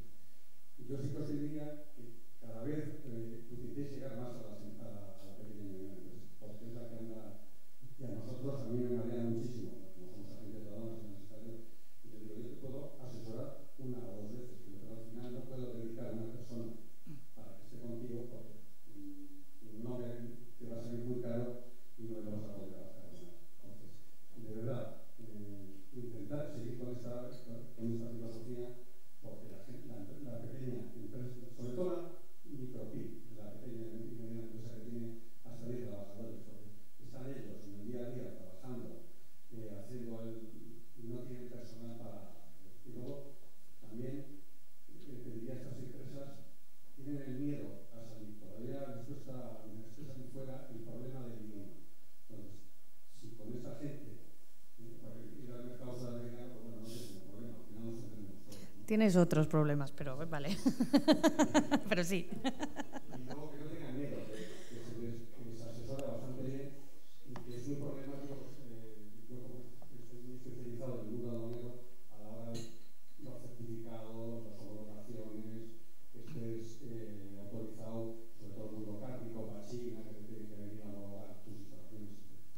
yo sí que os diría que cada vez eh, intentéis llegar más a, las, a, la, a la pequeña y mediana empresa, porque es la que anda, y a nosotros, a mí me marea muchísimo, como somos agentes de aduanas en el exterior, y te digo, yo te puedo asesorar una o dos veces, pero al final no puedo dedicar a una persona para que esté contigo porque mmm, no me, te va a salir muy caro y no le vas a poder trabajar nada. Entonces, de verdad, eh, intentar seguir con esta, con esta filosofía porque la, la, la pequeña empresa, sobre todo la micropyme, la pequeña y mediana empresa que tiene hasta diez trabajadores, porque están ellos en el día a día trabajando, eh, haciendo el, y no tienen personal para. Y luego también eh, pediría a estas empresas, tienen el miedo a salir, todavía les cuesta, les cuesta muy fuera el problema del idioma. Entonces, si con esta gente, eh, para ir al mercado sudamericano, pues bueno, no tenemos problema, al final nos entendemos todos, ¿no? Tienes otros problemas, pero vale. Pero sí. Y luego que no tengan miedo, que, que se les que se asesora bastante bien y que es muy problemático, pues, eh, yo como estoy muy especializado en el mundo aduanero, a la hora de los certificados, las homologaciones, que estés eh, autorizado, sobre todo el mundo cárnico, para China, que te tiene que venir a homologar tus instalaciones.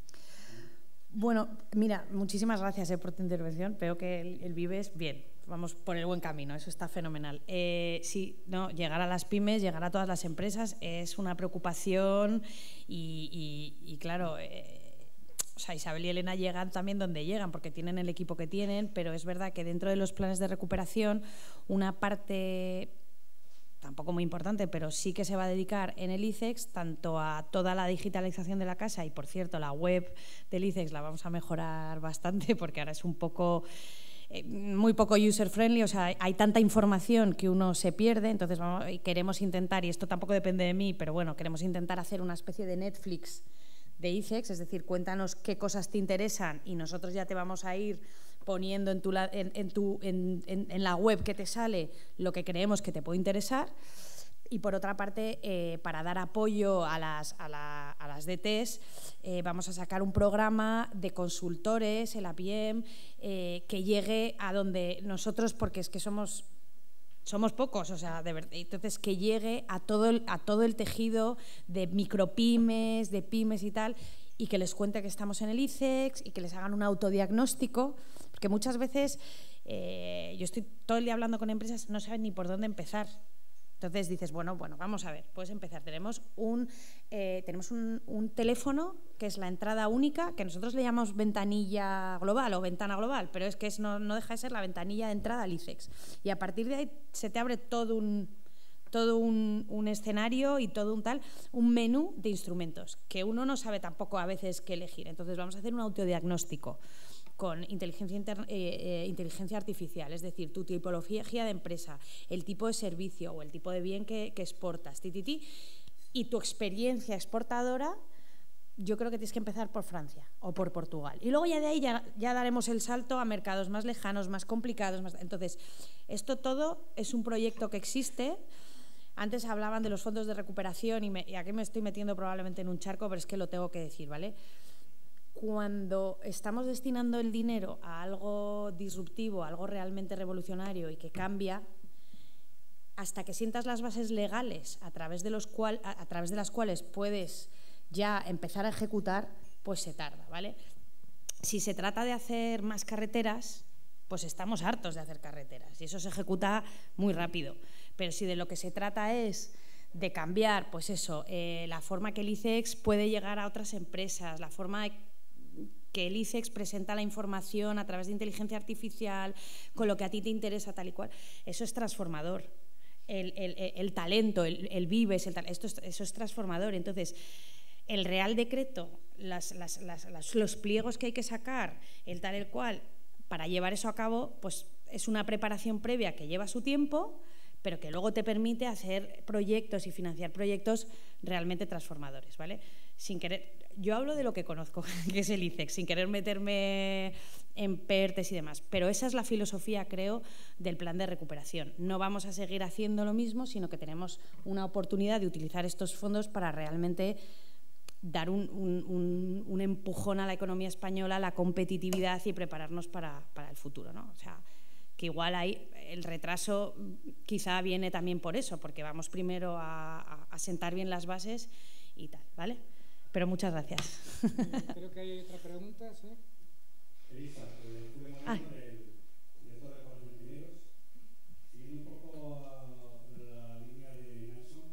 Bueno, mira, muchísimas gracias eh, por tu intervención. Veo que el, el Vives, bien, vamos por el buen camino, eso está fenomenal. Eh, sí, no, llegar a las pymes, llegar a todas las empresas es una preocupación y, y, y claro, eh, o sea, Isabel y Elena llegan también donde llegan porque tienen el equipo que tienen, pero es verdad que dentro de los planes de recuperación una parte tampoco muy importante, pero sí que se va a dedicar en el ICEX tanto a toda la digitalización de la casa, y por cierto la web del ICEX la vamos a mejorar bastante porque ahora es un poco, eh, muy poco user friendly, o sea, hay tanta información que uno se pierde, entonces vamos, queremos intentar, y esto tampoco depende de mí, pero bueno, queremos intentar hacer una especie de Netflix de ICEX, es decir, cuéntanos qué cosas te interesan y nosotros ya te vamos a ir poniendo en, tu, en, en, tu, en, en, en la web que te sale lo que creemos que te puede interesar. Y por otra parte, eh, para dar apoyo a las, a la, a las D Ts, eh, vamos a sacar un programa de consultores, el A P I E M, eh, que llegue a donde nosotros, porque es que somos... Somos pocos, o sea, de verdad. Entonces, que llegue a todo, el, a todo el tejido de micropymes, de pymes y tal, y que les cuente que estamos en el ICEX y que les hagan un autodiagnóstico, porque muchas veces eh, yo estoy todo el día hablando con empresas, no saben ni por dónde empezar. Entonces dices, bueno, bueno, vamos a ver, puedes empezar. Tenemos un, eh, tenemos un, un teléfono que es la entrada única, que nosotros le llamamos ventanilla global o ventana global, pero es que es, no, no deja de ser la ventanilla de entrada al ICEX. Y a partir de ahí se te abre todo un, todo un, un escenario y todo un tal, un menú de instrumentos, que uno no sabe tampoco a veces qué elegir. Entonces vamos a hacer un autodiagnóstico con inteligencia, inter, eh, eh, inteligencia artificial, es decir, tu tipología de empresa, el tipo de servicio o el tipo de bien que, que exportas, ti, ti, ti, y tu experiencia exportadora, yo creo que tienes que empezar por Francia o por Portugal. Y luego ya de ahí ya, ya daremos el salto a mercados más lejanos, más complicados. Más... Entonces, esto todo es un proyecto que existe. Antes hablaban de los fondos de recuperación y, me, y aquí me estoy metiendo probablemente en un charco, pero es que lo tengo que decir, ¿vale? Cuando estamos destinando el dinero a algo disruptivo, a algo realmente revolucionario y que cambia, hasta que sientas las bases legales a través de, los cual, a, a través de las cuales puedes ya empezar a ejecutar, pues se tarda, ¿vale? Si se trata de hacer más carreteras, pues estamos hartos de hacer carreteras y eso se ejecuta muy rápido. Pero si de lo que se trata es de cambiar, pues eso, eh, la forma que el ICEX puede llegar a otras empresas, la forma de que el ICEX presenta la información a través de inteligencia artificial, con lo que a ti te interesa tal y cual, eso es transformador. El, el, el talento, el, el vives, el, esto es, eso es transformador. Entonces, el Real Decreto, las, las, las, las, los pliegos que hay que sacar, el tal, el cual, para llevar eso a cabo, pues es una preparación previa que lleva su tiempo, pero que luego te permite hacer proyectos y financiar proyectos realmente transformadores, ¿vale? Sin querer, yo hablo de lo que conozco, que es el ICEX, sin querer meterme en PERTES y demás, pero esa es la filosofía, creo, del plan de recuperación. No vamos a seguir haciendo lo mismo, sino que tenemos una oportunidad de utilizar estos fondos para realmente dar un, un, un, un empujón a la economía española, a la competitividad y prepararnos para, para el futuro, ¿no? O sea, que igual ahí el retraso quizá viene también por eso, porque vamos primero a, a, a sentar bien las bases y tal, ¿vale? Pero muchas gracias. Creo que hay otra pregunta, ¿sí? Elisa, eh, Julio Moreno, del director de Pagos Ingenieros. Siguiendo un poco a la línea de Nelson,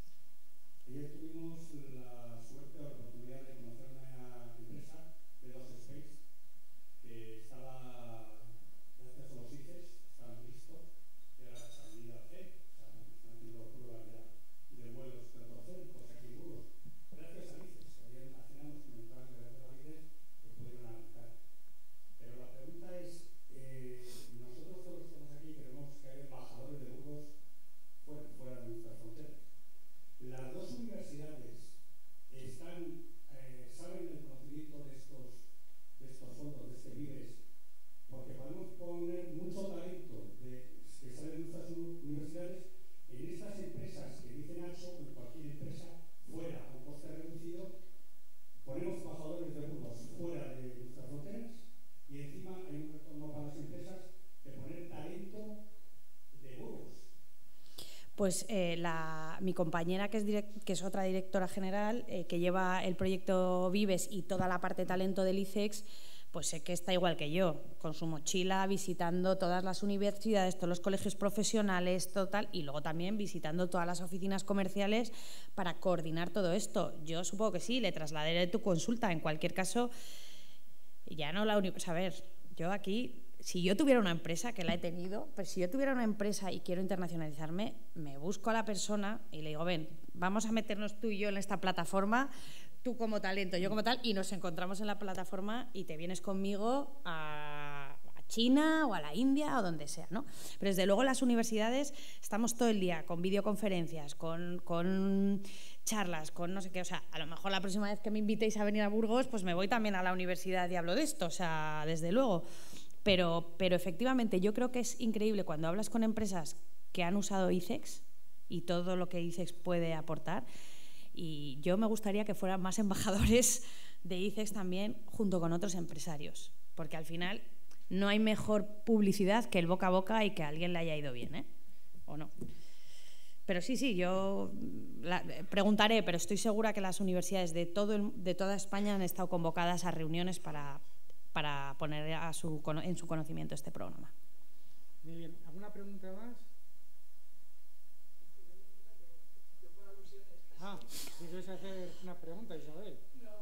ayer tuvimos la suerte o la oportunidad de conocer una empresa de dos Space que estaba, gracias a los ICEX, estaban listos, que era salida C, o sea, están haciendo pruebas ya de vuelos estratosféricos aquí en Burgos. Gracias a ICEX, ayer al final nos comentaban que gracias a ICEX que pudieron avanzar. Pero la pregunta es, eh, nosotros todos los que estamos aquí queremos que haya embajadores de Burgos fuera, fuera de nuestras fronteras. Las dos universidades están, eh, saben el conocimiento de estos, de estos fondos, de este Vives, porque podemos poner mucho talento de, que sale de nuestras universidades en estas empresas que dice Nacho, en cualquier empresa, fuera a un coste reducido, ponemos embajadores de Burgos fuera de nuestras fronteras y encima hay un retorno para las empresas de poner talento de Burgos. Pues eh, la, mi compañera, que es, direct, que es otra directora general, eh, que lleva el proyecto Vives y toda la parte talento del ICEX, pues sé que está igual que yo, con su mochila, visitando todas las universidades, todos los colegios profesionales, total, y luego también visitando todas las oficinas comerciales para coordinar todo esto. Yo supongo que sí, le trasladaré tu consulta. En cualquier caso, ya no la universidad. A ver, yo aquí si yo tuviera una empresa, que la he tenido, pero si yo tuviera una empresa y quiero internacionalizarme, me busco a la persona y le digo, ven, vamos a meternos tú y yo en esta plataforma, tú como talento, yo como tal, y nos encontramos en la plataforma y te vienes conmigo a, a China o a la India o donde sea, ¿no? Pero desde luego en las universidades estamos todo el día con videoconferencias, con, con charlas, con no sé qué, o sea, a lo mejor la próxima vez que me invitéis a venir a Burgos, pues me voy también a la universidad y hablo de esto, o sea, desde luego. Pero, pero efectivamente yo creo que es increíble cuando hablas con empresas que han usado ICEX y todo lo que ICEX puede aportar, y yo me gustaría que fueran más embajadores de ICEX también junto con otros empresarios, porque al final no hay mejor publicidad que el boca a boca y que a alguien le haya ido bien, ¿eh? ¿O no? Pero sí, sí, yo la, preguntaré, pero estoy segura que las universidades de, todo el, de toda España han estado convocadas a reuniones para... para poner a su, en su conocimiento este programa. Muy bien. ¿Alguna pregunta más? Ah, si quieres hacer una pregunta, Isabel.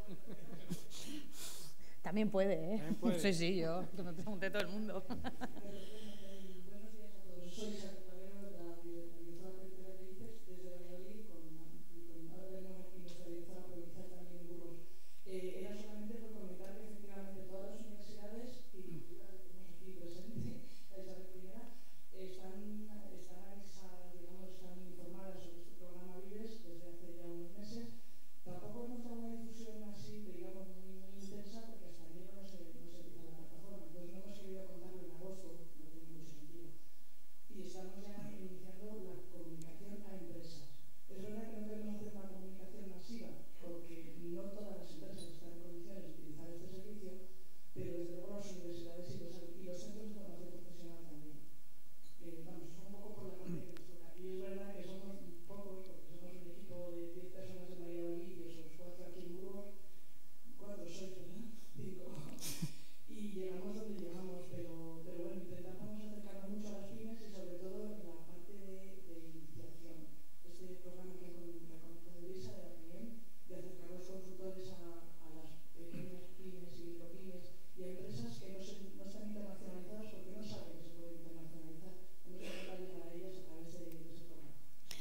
También puede, ¿eh? También puede. Sí, sí, yo, que me pregunte todo el mundo. Buenos días a todos. Soy Isabel Clavero, de la directora territorial de ICEX, desde Valladolid, con, con, ahora tenemos aquí nuestra directora provincial también de Burgos. Eh, era solamente por comentar que efectivamente todas las universidades, y las que tenemos aquí presente, la Isabel Primera, están, están avisadas, digamos, están informadas sobre este programa Vives desde hace ya unos meses. Tampoco hemos dado una difusión así, digamos, muy, muy intensa, porque hasta enero no se, no se empieza la plataforma. Entonces no hemos querido contarlo en agosto, no tiene mucho sentido. Y estamos ya iniciando la comunicación a empresas. Es verdad que no queremos hacer una comunicación masiva, porque no todas las empresas están en condiciones de utilizar este servicio, pero desde luego las universidades y los, y los centros de formación profesional también. Eh, vamos, es un poco por la parte que nos toca. Y es verdad que somos pocos, porque somos un equipo de diez personas en Valladolid y esos cuatro aquí en Burgos, cuatro sois, ¿verdad? Cinco. Y llegamos donde llegamos, pero, pero bueno, intentamos acercarnos mucho a las pymes y sobre todo en la parte de, de iniciación. Este programa que con la conozco de Luisa, de la P I E M, de acercar los consultores a, a las pequeñas pymes y micropymes y a empresas que no, se, no están internacionalizadas porque no saben que se puede internacionalizar. Hemos intentado llegar a ellas a través de, de ese programa.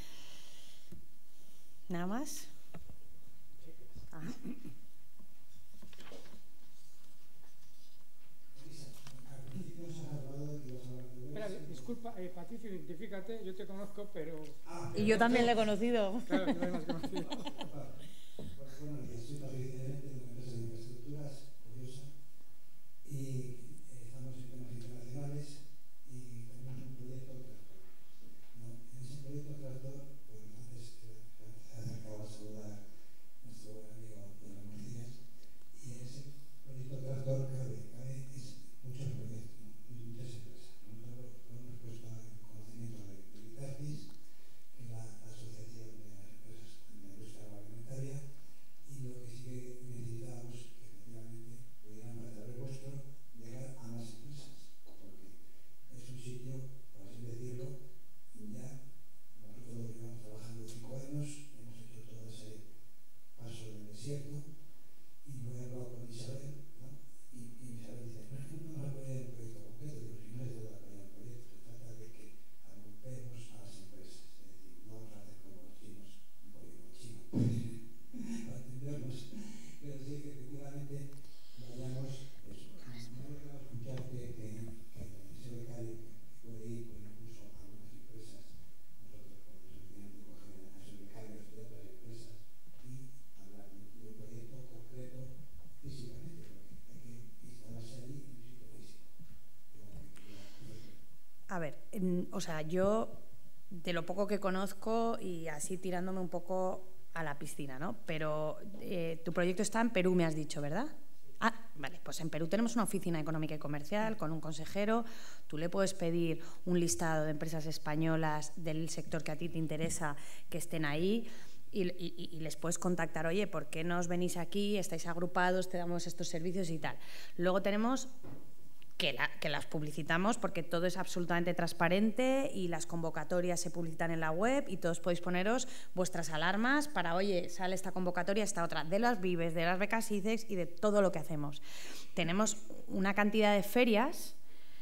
¿Nada más? Ah. Espera, disculpa, eh, Patricio, identifícate, yo te conozco, pero... Y yo también le he conocido. Claro, tú lo hemos conocido. Bueno, soy Patricio de una empresa de infraestructuras, curiosa, y estamos en temas internacionales y tenemos un proyecto tractor. ¿No? En ese proyecto tractor, pues antes se acercaba a saludar a nuestro buen amigo de las Morcillas, y en ese proyecto tractor cabe, cabe es muchos proyectos, ¿no? Y muchas empresas. Nosotros lo hemos puesto en conocimiento de Vitartis, que es la, la asociación de las empresas de la industria agroalimentaria, y lo que sí que necesitábamos que efectivamente pudiéramos a través vuestro llegar a más empresas, porque es un sitio, por así decirlo, ya nosotros llevamos trabajando cinco años, hemos hecho todo ese paso del desierto, y voy a hablar con Isabel, ¿no? Y, y Isabel dice, no es que no vamos a poner el proyecto completo, digo, si no es de la poner el proyecto, se trata de que agrupemos a las empresas, es decir, no vamos a hacer como los chinos, un polígono chino, lo entendemos, pero sí que efectivamente vayamos eso. Me ha dejado escuchar que, que, que ese becario que puede ir pues, incluso a algunas empresas, nosotros podemos efectivamente coger a esos becarios de otras empresas y hablar de un proyecto concreto físicamente, porque hay que instalarse allí en un sitio físico. A ver, en, o sea, yo de lo poco que conozco y así tirándome un poco a la piscina, ¿no? Pero eh, tu proyecto está en Perú, me has dicho, ¿verdad? Ah, vale, pues en Perú tenemos una oficina económica y comercial con un consejero. Tú le puedes pedir un listado de empresas españolas del sector que a ti te interesa que estén ahí y, y, y les puedes contactar, oye, ¿por qué no os venís aquí? Estáis agrupados, te damos estos servicios y tal. Luego tenemos que, la, que las publicitamos porque todo es absolutamente transparente y las convocatorias se publicitan en la web y todos podéis poneros vuestras alarmas para, oye, sale esta convocatoria, esta otra, de las Vives, de las becas ICEX y de todo lo que hacemos. Tenemos una cantidad de ferias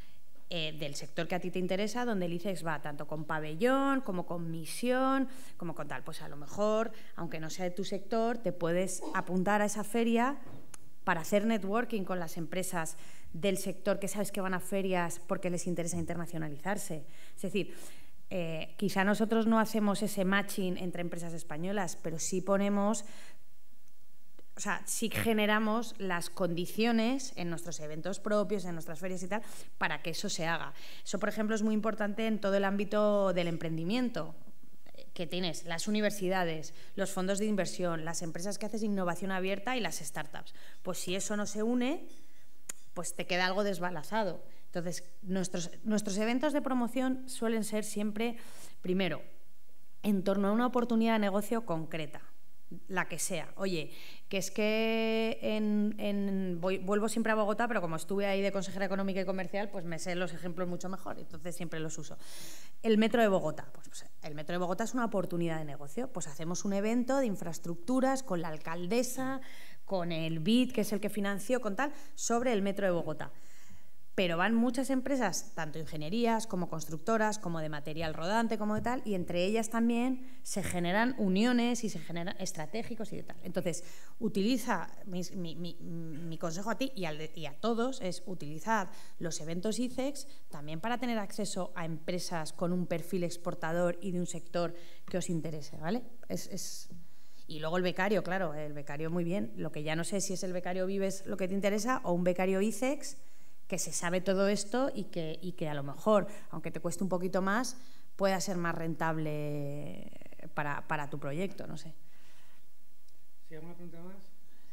eh, del sector que a ti te interesa, donde el ICEX va tanto con pabellón como con misión, como con tal. Pues a lo mejor, aunque no sea de tu sector, te puedes apuntar a esa feria para hacer networking con las empresas del sector que sabes que van a ferias porque les interesa internacionalizarse. Es decir, eh, quizá nosotros no hacemos ese matching entre empresas españolas, pero sí ponemos... O sea, sí generamos las condiciones en nuestros eventos propios, en nuestras ferias y tal, para que eso se haga. Eso, por ejemplo, es muy importante en todo el ámbito del emprendimiento, que tienes las universidades, los fondos de inversión, las empresas que haces innovación abierta y las startups. Pues si eso no se une, pues te queda algo desbalazado. Entonces, nuestros, nuestros eventos de promoción suelen ser siempre, primero, en torno a una oportunidad de negocio concreta, la que sea. Oye, que es que en, en, voy, vuelvo siempre a Bogotá, pero como estuve ahí de consejera económica y comercial, pues me sé los ejemplos mucho mejor, entonces siempre los uso. El Metro de Bogotá, pues, pues el Metro de Bogotá es una oportunidad de negocio, pues hacemos un evento de infraestructuras con la alcaldesa, con el B I D, que es el que financió, con tal, sobre el Metro de Bogotá. Pero van muchas empresas, tanto ingenierías como constructoras, como de material rodante, como de tal, y entre ellas también se generan uniones y se generan estratégicos y de tal. Entonces, utiliza, mi, mi, mi, mi consejo a ti y, al, y a todos es utilizad los eventos ICEX también para tener acceso a empresas con un perfil exportador y de un sector que os interese, ¿vale? Es... es Y luego el becario, claro, el becario muy bien. Lo que ya no sé si es el becario Vives lo que te interesa o un becario ICEX que se sabe todo esto y que, y que a lo mejor, aunque te cueste un poquito más, pueda ser más rentable para, para tu proyecto, no sé. ¿Sí, alguna pregunta más?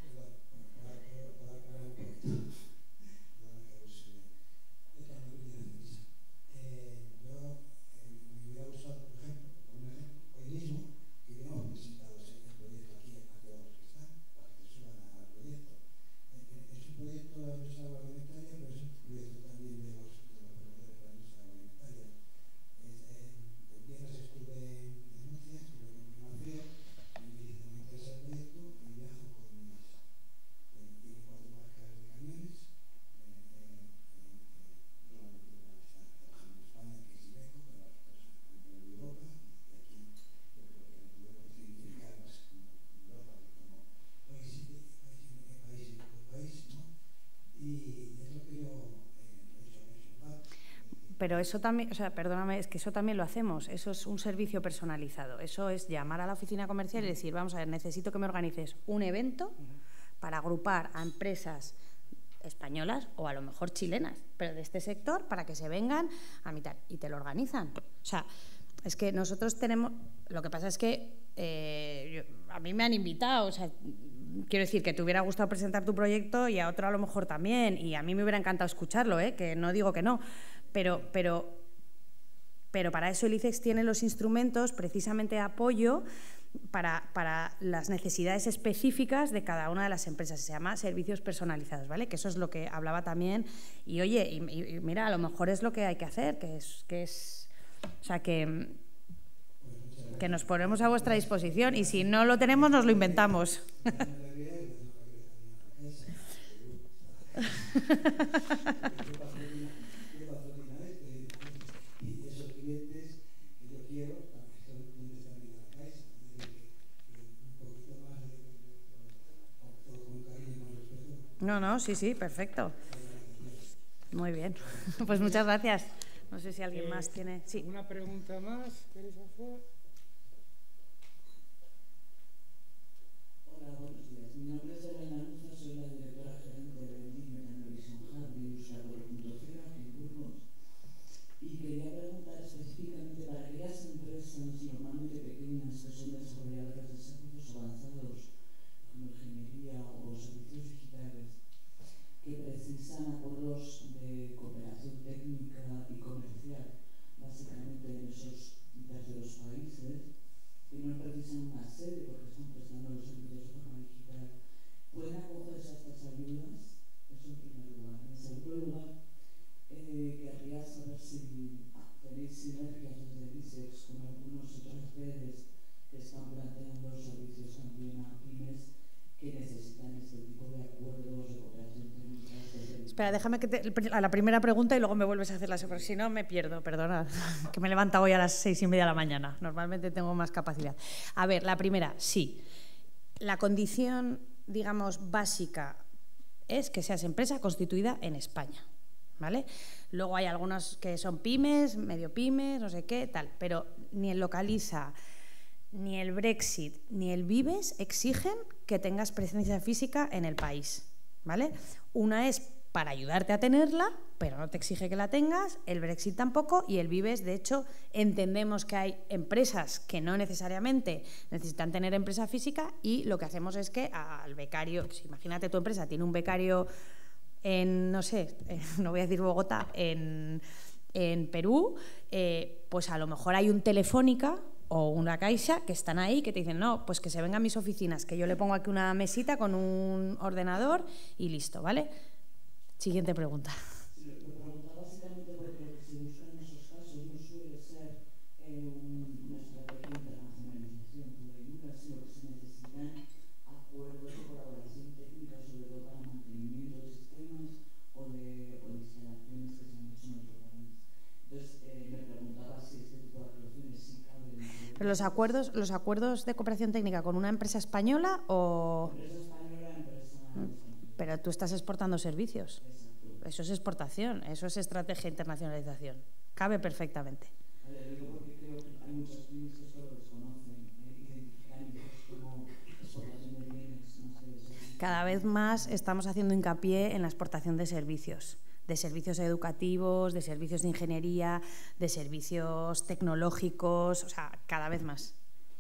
Pero eso también, o sea, perdóname, es que eso también lo hacemos. Eso es un servicio personalizado. Eso es llamar a la oficina comercial y decir, vamos a ver, necesito que me organices un evento para agrupar a empresas españolas o a lo mejor chilenas, pero de este sector, para que se vengan a mitad. Y te lo organizan. O sea, es que nosotros tenemos... Lo que pasa es que eh, yo, a mí me han invitado, o sea... Quiero decir, que te hubiera gustado presentar tu proyecto y a otro a lo mejor también, y a mí me hubiera encantado escucharlo, ¿eh? Que no digo que no, pero, pero, pero para eso el ICEX tiene los instrumentos precisamente de apoyo para, para las necesidades específicas de cada una de las empresas. Se llama servicios personalizados, ¿vale? Que eso es lo que hablaba también, y oye, y, y mira, a lo mejor es lo que hay que hacer, que es, que es o sea, que... que nos ponemos a vuestra disposición y si no lo tenemos nos lo inventamos. No, no, sí, sí, perfecto. Muy bien. Pues muchas gracias. No sé si alguien eh, más tiene... Sí. ¿Una pregunta más queréis hacer? Hola, buenos días. Mi nombre es Elena Luza, soy la directora gerente de Vendim Mecanvision Hub de Industria cuatro punto cero aquí en Burgos. Y quería preguntar específicamente para aquellas empresas normalmente pequeñas que son desarrolladoras de servicios avanzados como ingeniería o servicios digitales que precisan acuerdos de cooperación técnica y comercial básicamente en esos terceros países. Espera, déjame que te, a la primera pregunta y luego me vuelves a hacer la segunda. Si no, me pierdo, perdona, que me he levantado hoy a las seis y media de la mañana. Normalmente tengo más capacidad. A ver, la primera, sí. La condición, digamos, básica es que seas empresa constituida en España, ¿vale? Luego hay algunos que son pymes, medio pymes, no sé qué, tal, pero ni el Localiza, ni el Brexit, ni el Vives exigen que tengas presencia física en el país, ¿vale? Una es para ayudarte a tenerla, pero no te exige que la tengas, el Brexit tampoco, y el Vives, de hecho, entendemos que hay empresas que no necesariamente necesitan tener empresa física y lo que hacemos es que al becario, si imagínate tu empresa tiene un becario en, no sé, eh, no voy a decir Bogotá, en, en Perú, eh, pues a lo mejor hay un Telefónica o una Caixa que están ahí, que te dicen, no, pues que se venga a mis oficinas, que yo le pongo aquí una mesita con un ordenador y listo, ¿vale? Siguiente pregunta. Sí, lo preguntaba básicamente porque lo que se busca en esos casos no suele ser eh, un, una estrategia de internacionalización pura y dura, sino que se necesitan acuerdos de colaboración técnica, sobre todo para mantenimiento de sistemas o de, o de instalaciones que se han hecho en otro país. Entonces, eh, me preguntaba si este tipo de relaciones sí caben. ¿Pero los acuerdos, los acuerdos de cooperación técnica con una empresa española o...? Empresa española, empresa... ¿Mm? Pero tú estás exportando servicios. Exacto. Eso es exportación, eso es estrategia de internacionalización. Cabe perfectamente. Vale, lo digo porque creo que hay muchas pymes que esto lo desconocen, eh, identifican como exportación de bienes, más que de servicios. Cada vez más estamos haciendo hincapié en la exportación de servicios, de servicios educativos, de servicios de ingeniería, de servicios tecnológicos, o sea, cada vez más.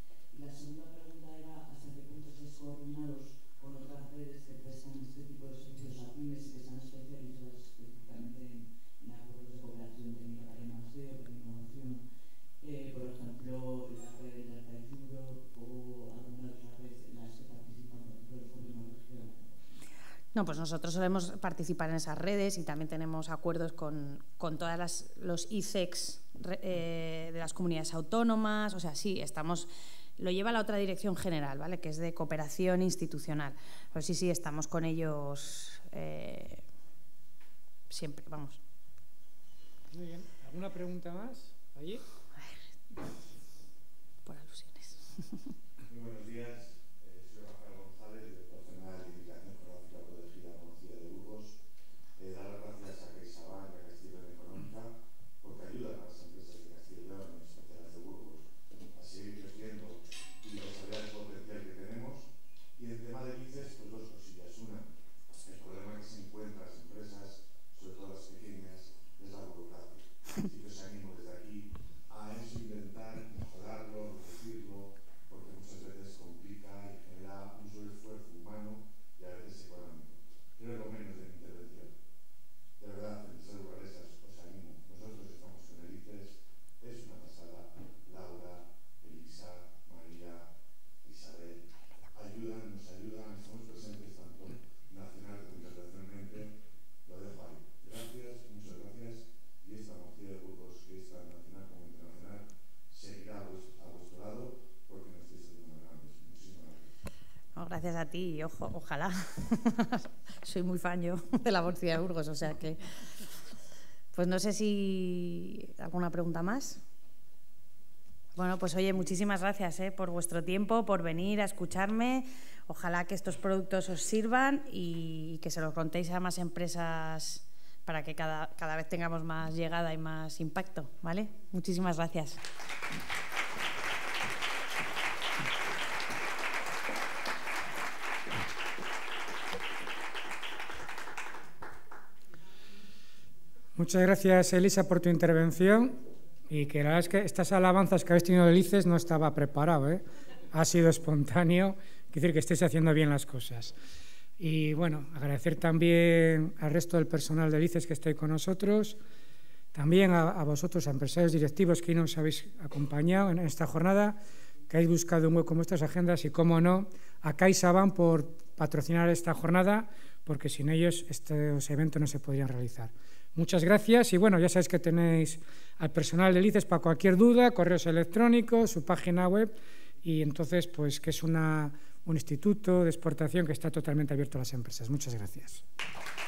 La segunda pregunta era hasta qué punto estáis coordinados con otras redes que prestan este tipo de servicios a pymes y que están especializadas específicamente en, en acuerdos de cooperación técnica para I más D o para innovación. Eh, por ejemplo, la red de Enterprise Europe o alguna otra red en las que participan, por ejemplo, el Foro Tecnológico. No, pues nosotros solemos participar en esas redes y también tenemos acuerdos con, con todas las, los I C E X eh, de las comunidades autónomas, o sea, sí, estamos... Lo lleva la otra dirección general, ¿vale? Que es de cooperación institucional. Pero sí, sí, estamos con ellos eh, siempre, vamos. Muy bien. ¿Alguna pregunta más? ¿Allí? Por alusiones. Muy buenos días. Eh, soy Rafael González, director general de Indicación Geográfica Protegida Conocida de Burgos. Eh, dar las gracias a CaixaBank y a Castilla y León Económica porque ayudan a las empresas de Castilla y León, en especial las de Burgos, a seguir creciendo y desarrollar el potencial que tenemos. Y en tema de lices, pues dos cosillas. Una, el problema que se encuentra las empresas, sobre todo las pequeñas, es la burocracia. Así que os animo desde aquí a eso, intentar mejorarlo, reducirlo, porque muchas veces complica y genera un sobreesfuerzo humano y a veces económico. Creo lo menos de mi intervención. De verdad, empresas burgalesas, os animo. Nosotros estamos en el I C E S, es una pasada. Laura, Elisa, María, Isabel, ayudan, nos ayudan, estamos presentes tanto nacional como internacionalmente. Lo dejo ahí. Gracias, muchas gracias. Y esta Mocía de Burgos, que es tan nacional como internacional, seguirá a vuestro, a vuestro lado porque nos estáis haciendo grandes. Muchísimas gracias. No, gracias a ti y ojo, ojalá. Soy muy fan yo de la Mocía de Burgos, o sea que... Pues no sé si... ¿Alguna pregunta más? Bueno, pues oye, muchísimas gracias eh, por vuestro tiempo, por venir a escucharme. Ojalá que estos productos os sirvan y que se los contéis a más empresas para que cada, cada vez tengamos más llegada y más impacto, ¿vale? Muchísimas gracias. Muchas gracias, Elisa, por tu intervención. Y que la verdad es que estas alabanzas que habéis tenido del I C E S no estaba preparado, ¿eh? Ha sido espontáneo, quiere decir que estéis haciendo bien las cosas. Y bueno, agradecer también al resto del personal del I C E S que estáis con nosotros, también a, a vosotros, a empresarios directivos que hoy nos habéis acompañado en esta jornada, que habéis buscado un hueco en vuestras agendas y, cómo no, a CaixaBank por patrocinar esta jornada, porque sin ellos estos eventos no se podrían realizar. Muchas gracias y bueno, ya sabéis que tenéis al personal del I C E S para cualquier duda, correos electrónicos, su página web y entonces pues que es una, un instituto de exportación que está totalmente abierto a las empresas. Muchas gracias.